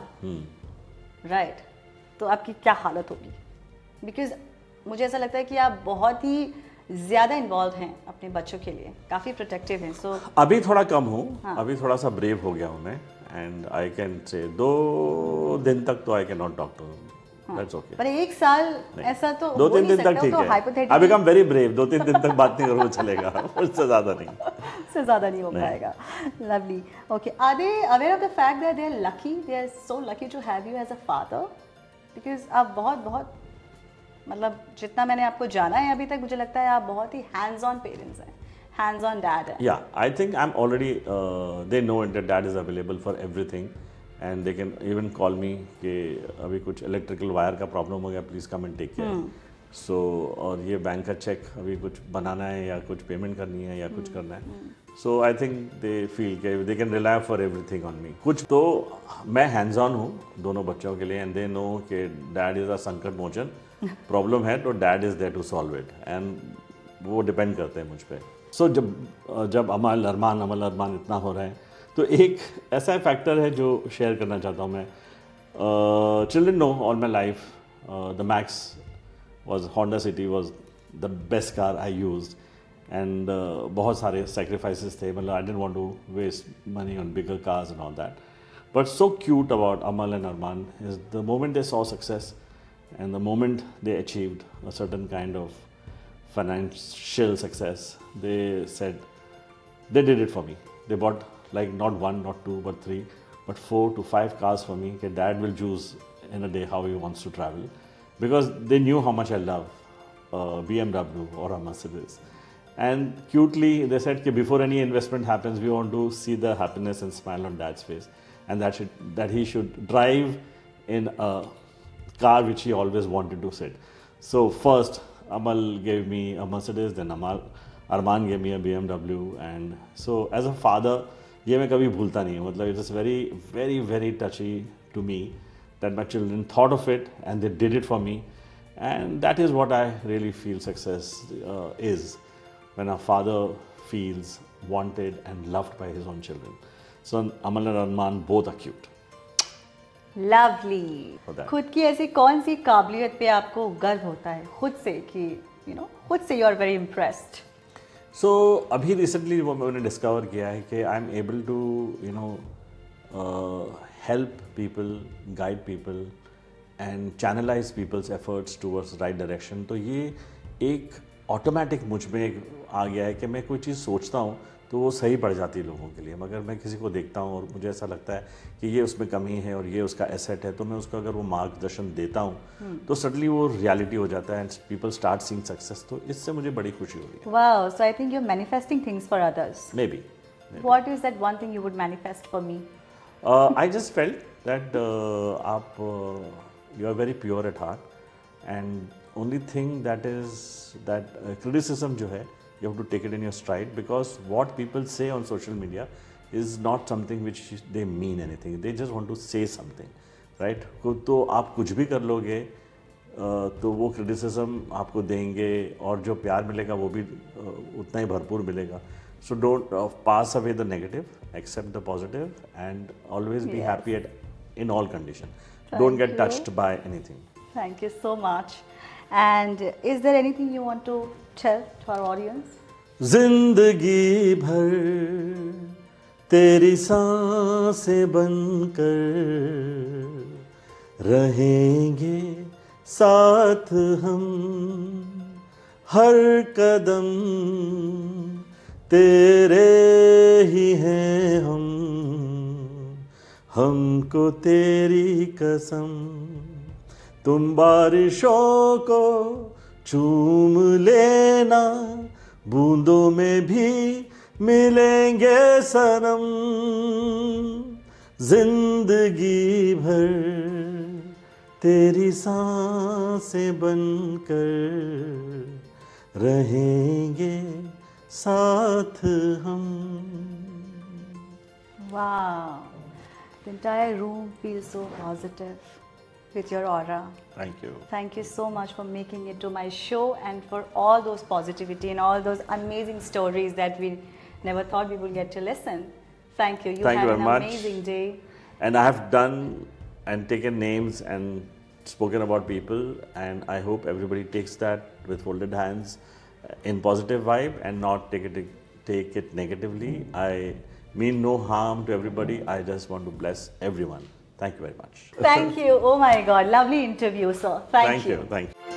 right, तो आपकी क्या हालत होगी? बिकॉज मुझे ऐसा लगता है कि आप बहुत ही ज़्यादा इन्वॉल्व हैं अपने बच्चों के लिए, काफ़ी प्रोटेक्टिव हैं. सो so, अभी थोड़ा कम हूँ. हाँ. अभी थोड़ा सा ब्रेव हो गया हूँ मैं, एंड आई कैन से दो दिन तक तो I can not talk to. That's okay. पर एक साल ऐसा तो दो तीन दिन तक ठीक तो है. I become very brave. दो तीन दिन तक बात नहीं करूँ चलेगा, उससे ज़्यादा नहीं. उससे ज़्यादा नहीं हो पाएगा. Lovely. Okay, are they aware of the fact that they are lucky, they are so lucky to have you as a father? Because आप बहुत बहुत मतलब जितना मैंने आपको जाना है अभी तक, मुझे लगता है आप बहुत ही हैंड्स ऑन पेरेंट्स हैं, हैंड्स ऑन डैड हैं. Yeah I think I am already, they know that dad is available for everything and they can even call me कि अभी कुछ इलेक्ट्रिकल वायर का प्रॉब्लम हो गया, please come and take care. So और ये bank का चेक अभी कुछ बनाना है या कुछ पेमेंट करनी है या कुछ करना है. So I think they feel के they can rely for everything on me. कुछ तो मैं हैंड्स ऑन हूँ दोनों बच्चों के लिए, एंड दे नो कि dad is a Sankat Mochan. Problem है तो dad is there to solve it, and वो डिपेंड करते हैं मुझ पर. सो जब जब अमल अरमान अमल अरमान इतना हो रहा है तो एक ऐसा फैक्टर है जो शेयर करना चाहता हूँ मैं. Children no all my life the max was Honda City was the best car I use, and बहुत सारे सेक्रीफाइसेस थे. मतलब I didn't want to waste money on bigger cars and all that. But so cute about Amal and Arman is the moment they saw success and the moment they achieved a certain kind of financial success, they said they did it for me. They bought like not one, not two, but three, but four to five cars for me. Okay, dad will choose in a day how he wants to travel, because they knew how much I love uh, B M W or a Mercedes. And cutely they said that before any investment happens, we want to see the happiness and smile on dad's face, and that should that he should drive in a car which he always wanted to sit. So first Amal gave me a Mercedes, then Amal Arman gave me a B M W, and so as a father ये मैं कभी भूलता नहीं हूँ. मतलब it is very very very touchy to me that my children thought of it and they did it for me, and that is what I really feel success uh, is, when a father feels wanted and loved by his own children. So Amal and Arman both are cute. Lovely. For that. खुद की ऐसी कौन सी काबिलियत पे आपको गर्व होता है खुद से कि यू नो खुद से you are very impressed? So अभी रिसेंटली वो मैंने डिस्कवर किया है कि I am able to you know help people, guide people and channelize people's efforts towards right direction. तो ये एक ऑटोमेटिक मुझ में एक आ गया है कि मैं कोई चीज़ सोचता हूँ तो वो सही पड़ जाती है लोगों के लिए। मगर मैं किसी को देखता हूँ और मुझे ऐसा लगता है कि ये उसमें कमी है और ये उसका एसेट है, तो मैं उसको अगर वो मार्गदर्शन देता हूँ तो सडनली वो रियलिटी हो जाता है and people start seeing success. तो इससे मुझे बड़ी खुशी हो रही है। Wow, so I think you are manifesting things for others. Maybe what is that one thing you would manifest for me? I just felt that आप you are very pure at heart and only thing that is that criticism जो है you have to take it in your stride, because what people say on social media is not something which they mean anything. They just want to say something, right? तो आप कुछ भी कर लोगे तो वो क्रिटिसिज्म आपको देंगे और जो प्यार मिलेगा वो भी उतना ही भरपूर मिलेगा। So don't uh, pass away the negative, accept the positive, and always be Yes. happy at in all condition. Thank Don't get you. touched by anything. Thank you so much. And is there anything you want to tell to our audience? जिंदगी भर तेरी सांसें बनकर रहेंगे साथ हम, हर कदम तेरे ही हैं हम, हमको तेरी कसम। तुम बारिशों को चूम लेना, बूंदों में भी मिलेंगे सनम, जिंदगी भर तेरी सांसें बनकर रहेंगे साथ हम। Wow, the entire room feels so positive with your aura. Thank you. Thank you so much for making it to my show and for all those positivity and all those amazing stories that we never thought we would get to listen. Thank you. You Thank had you an very much. amazing day. And I have done and taken names and spoken about people, and I hope everybody takes that with folded hands in positive vibe and not take it take it negatively. I mean no harm to everybody. I just want to bless everyone. Thank you very much. Thank you. Oh my God, lovely interview, sir. Thank, Thank you. you. Thank you.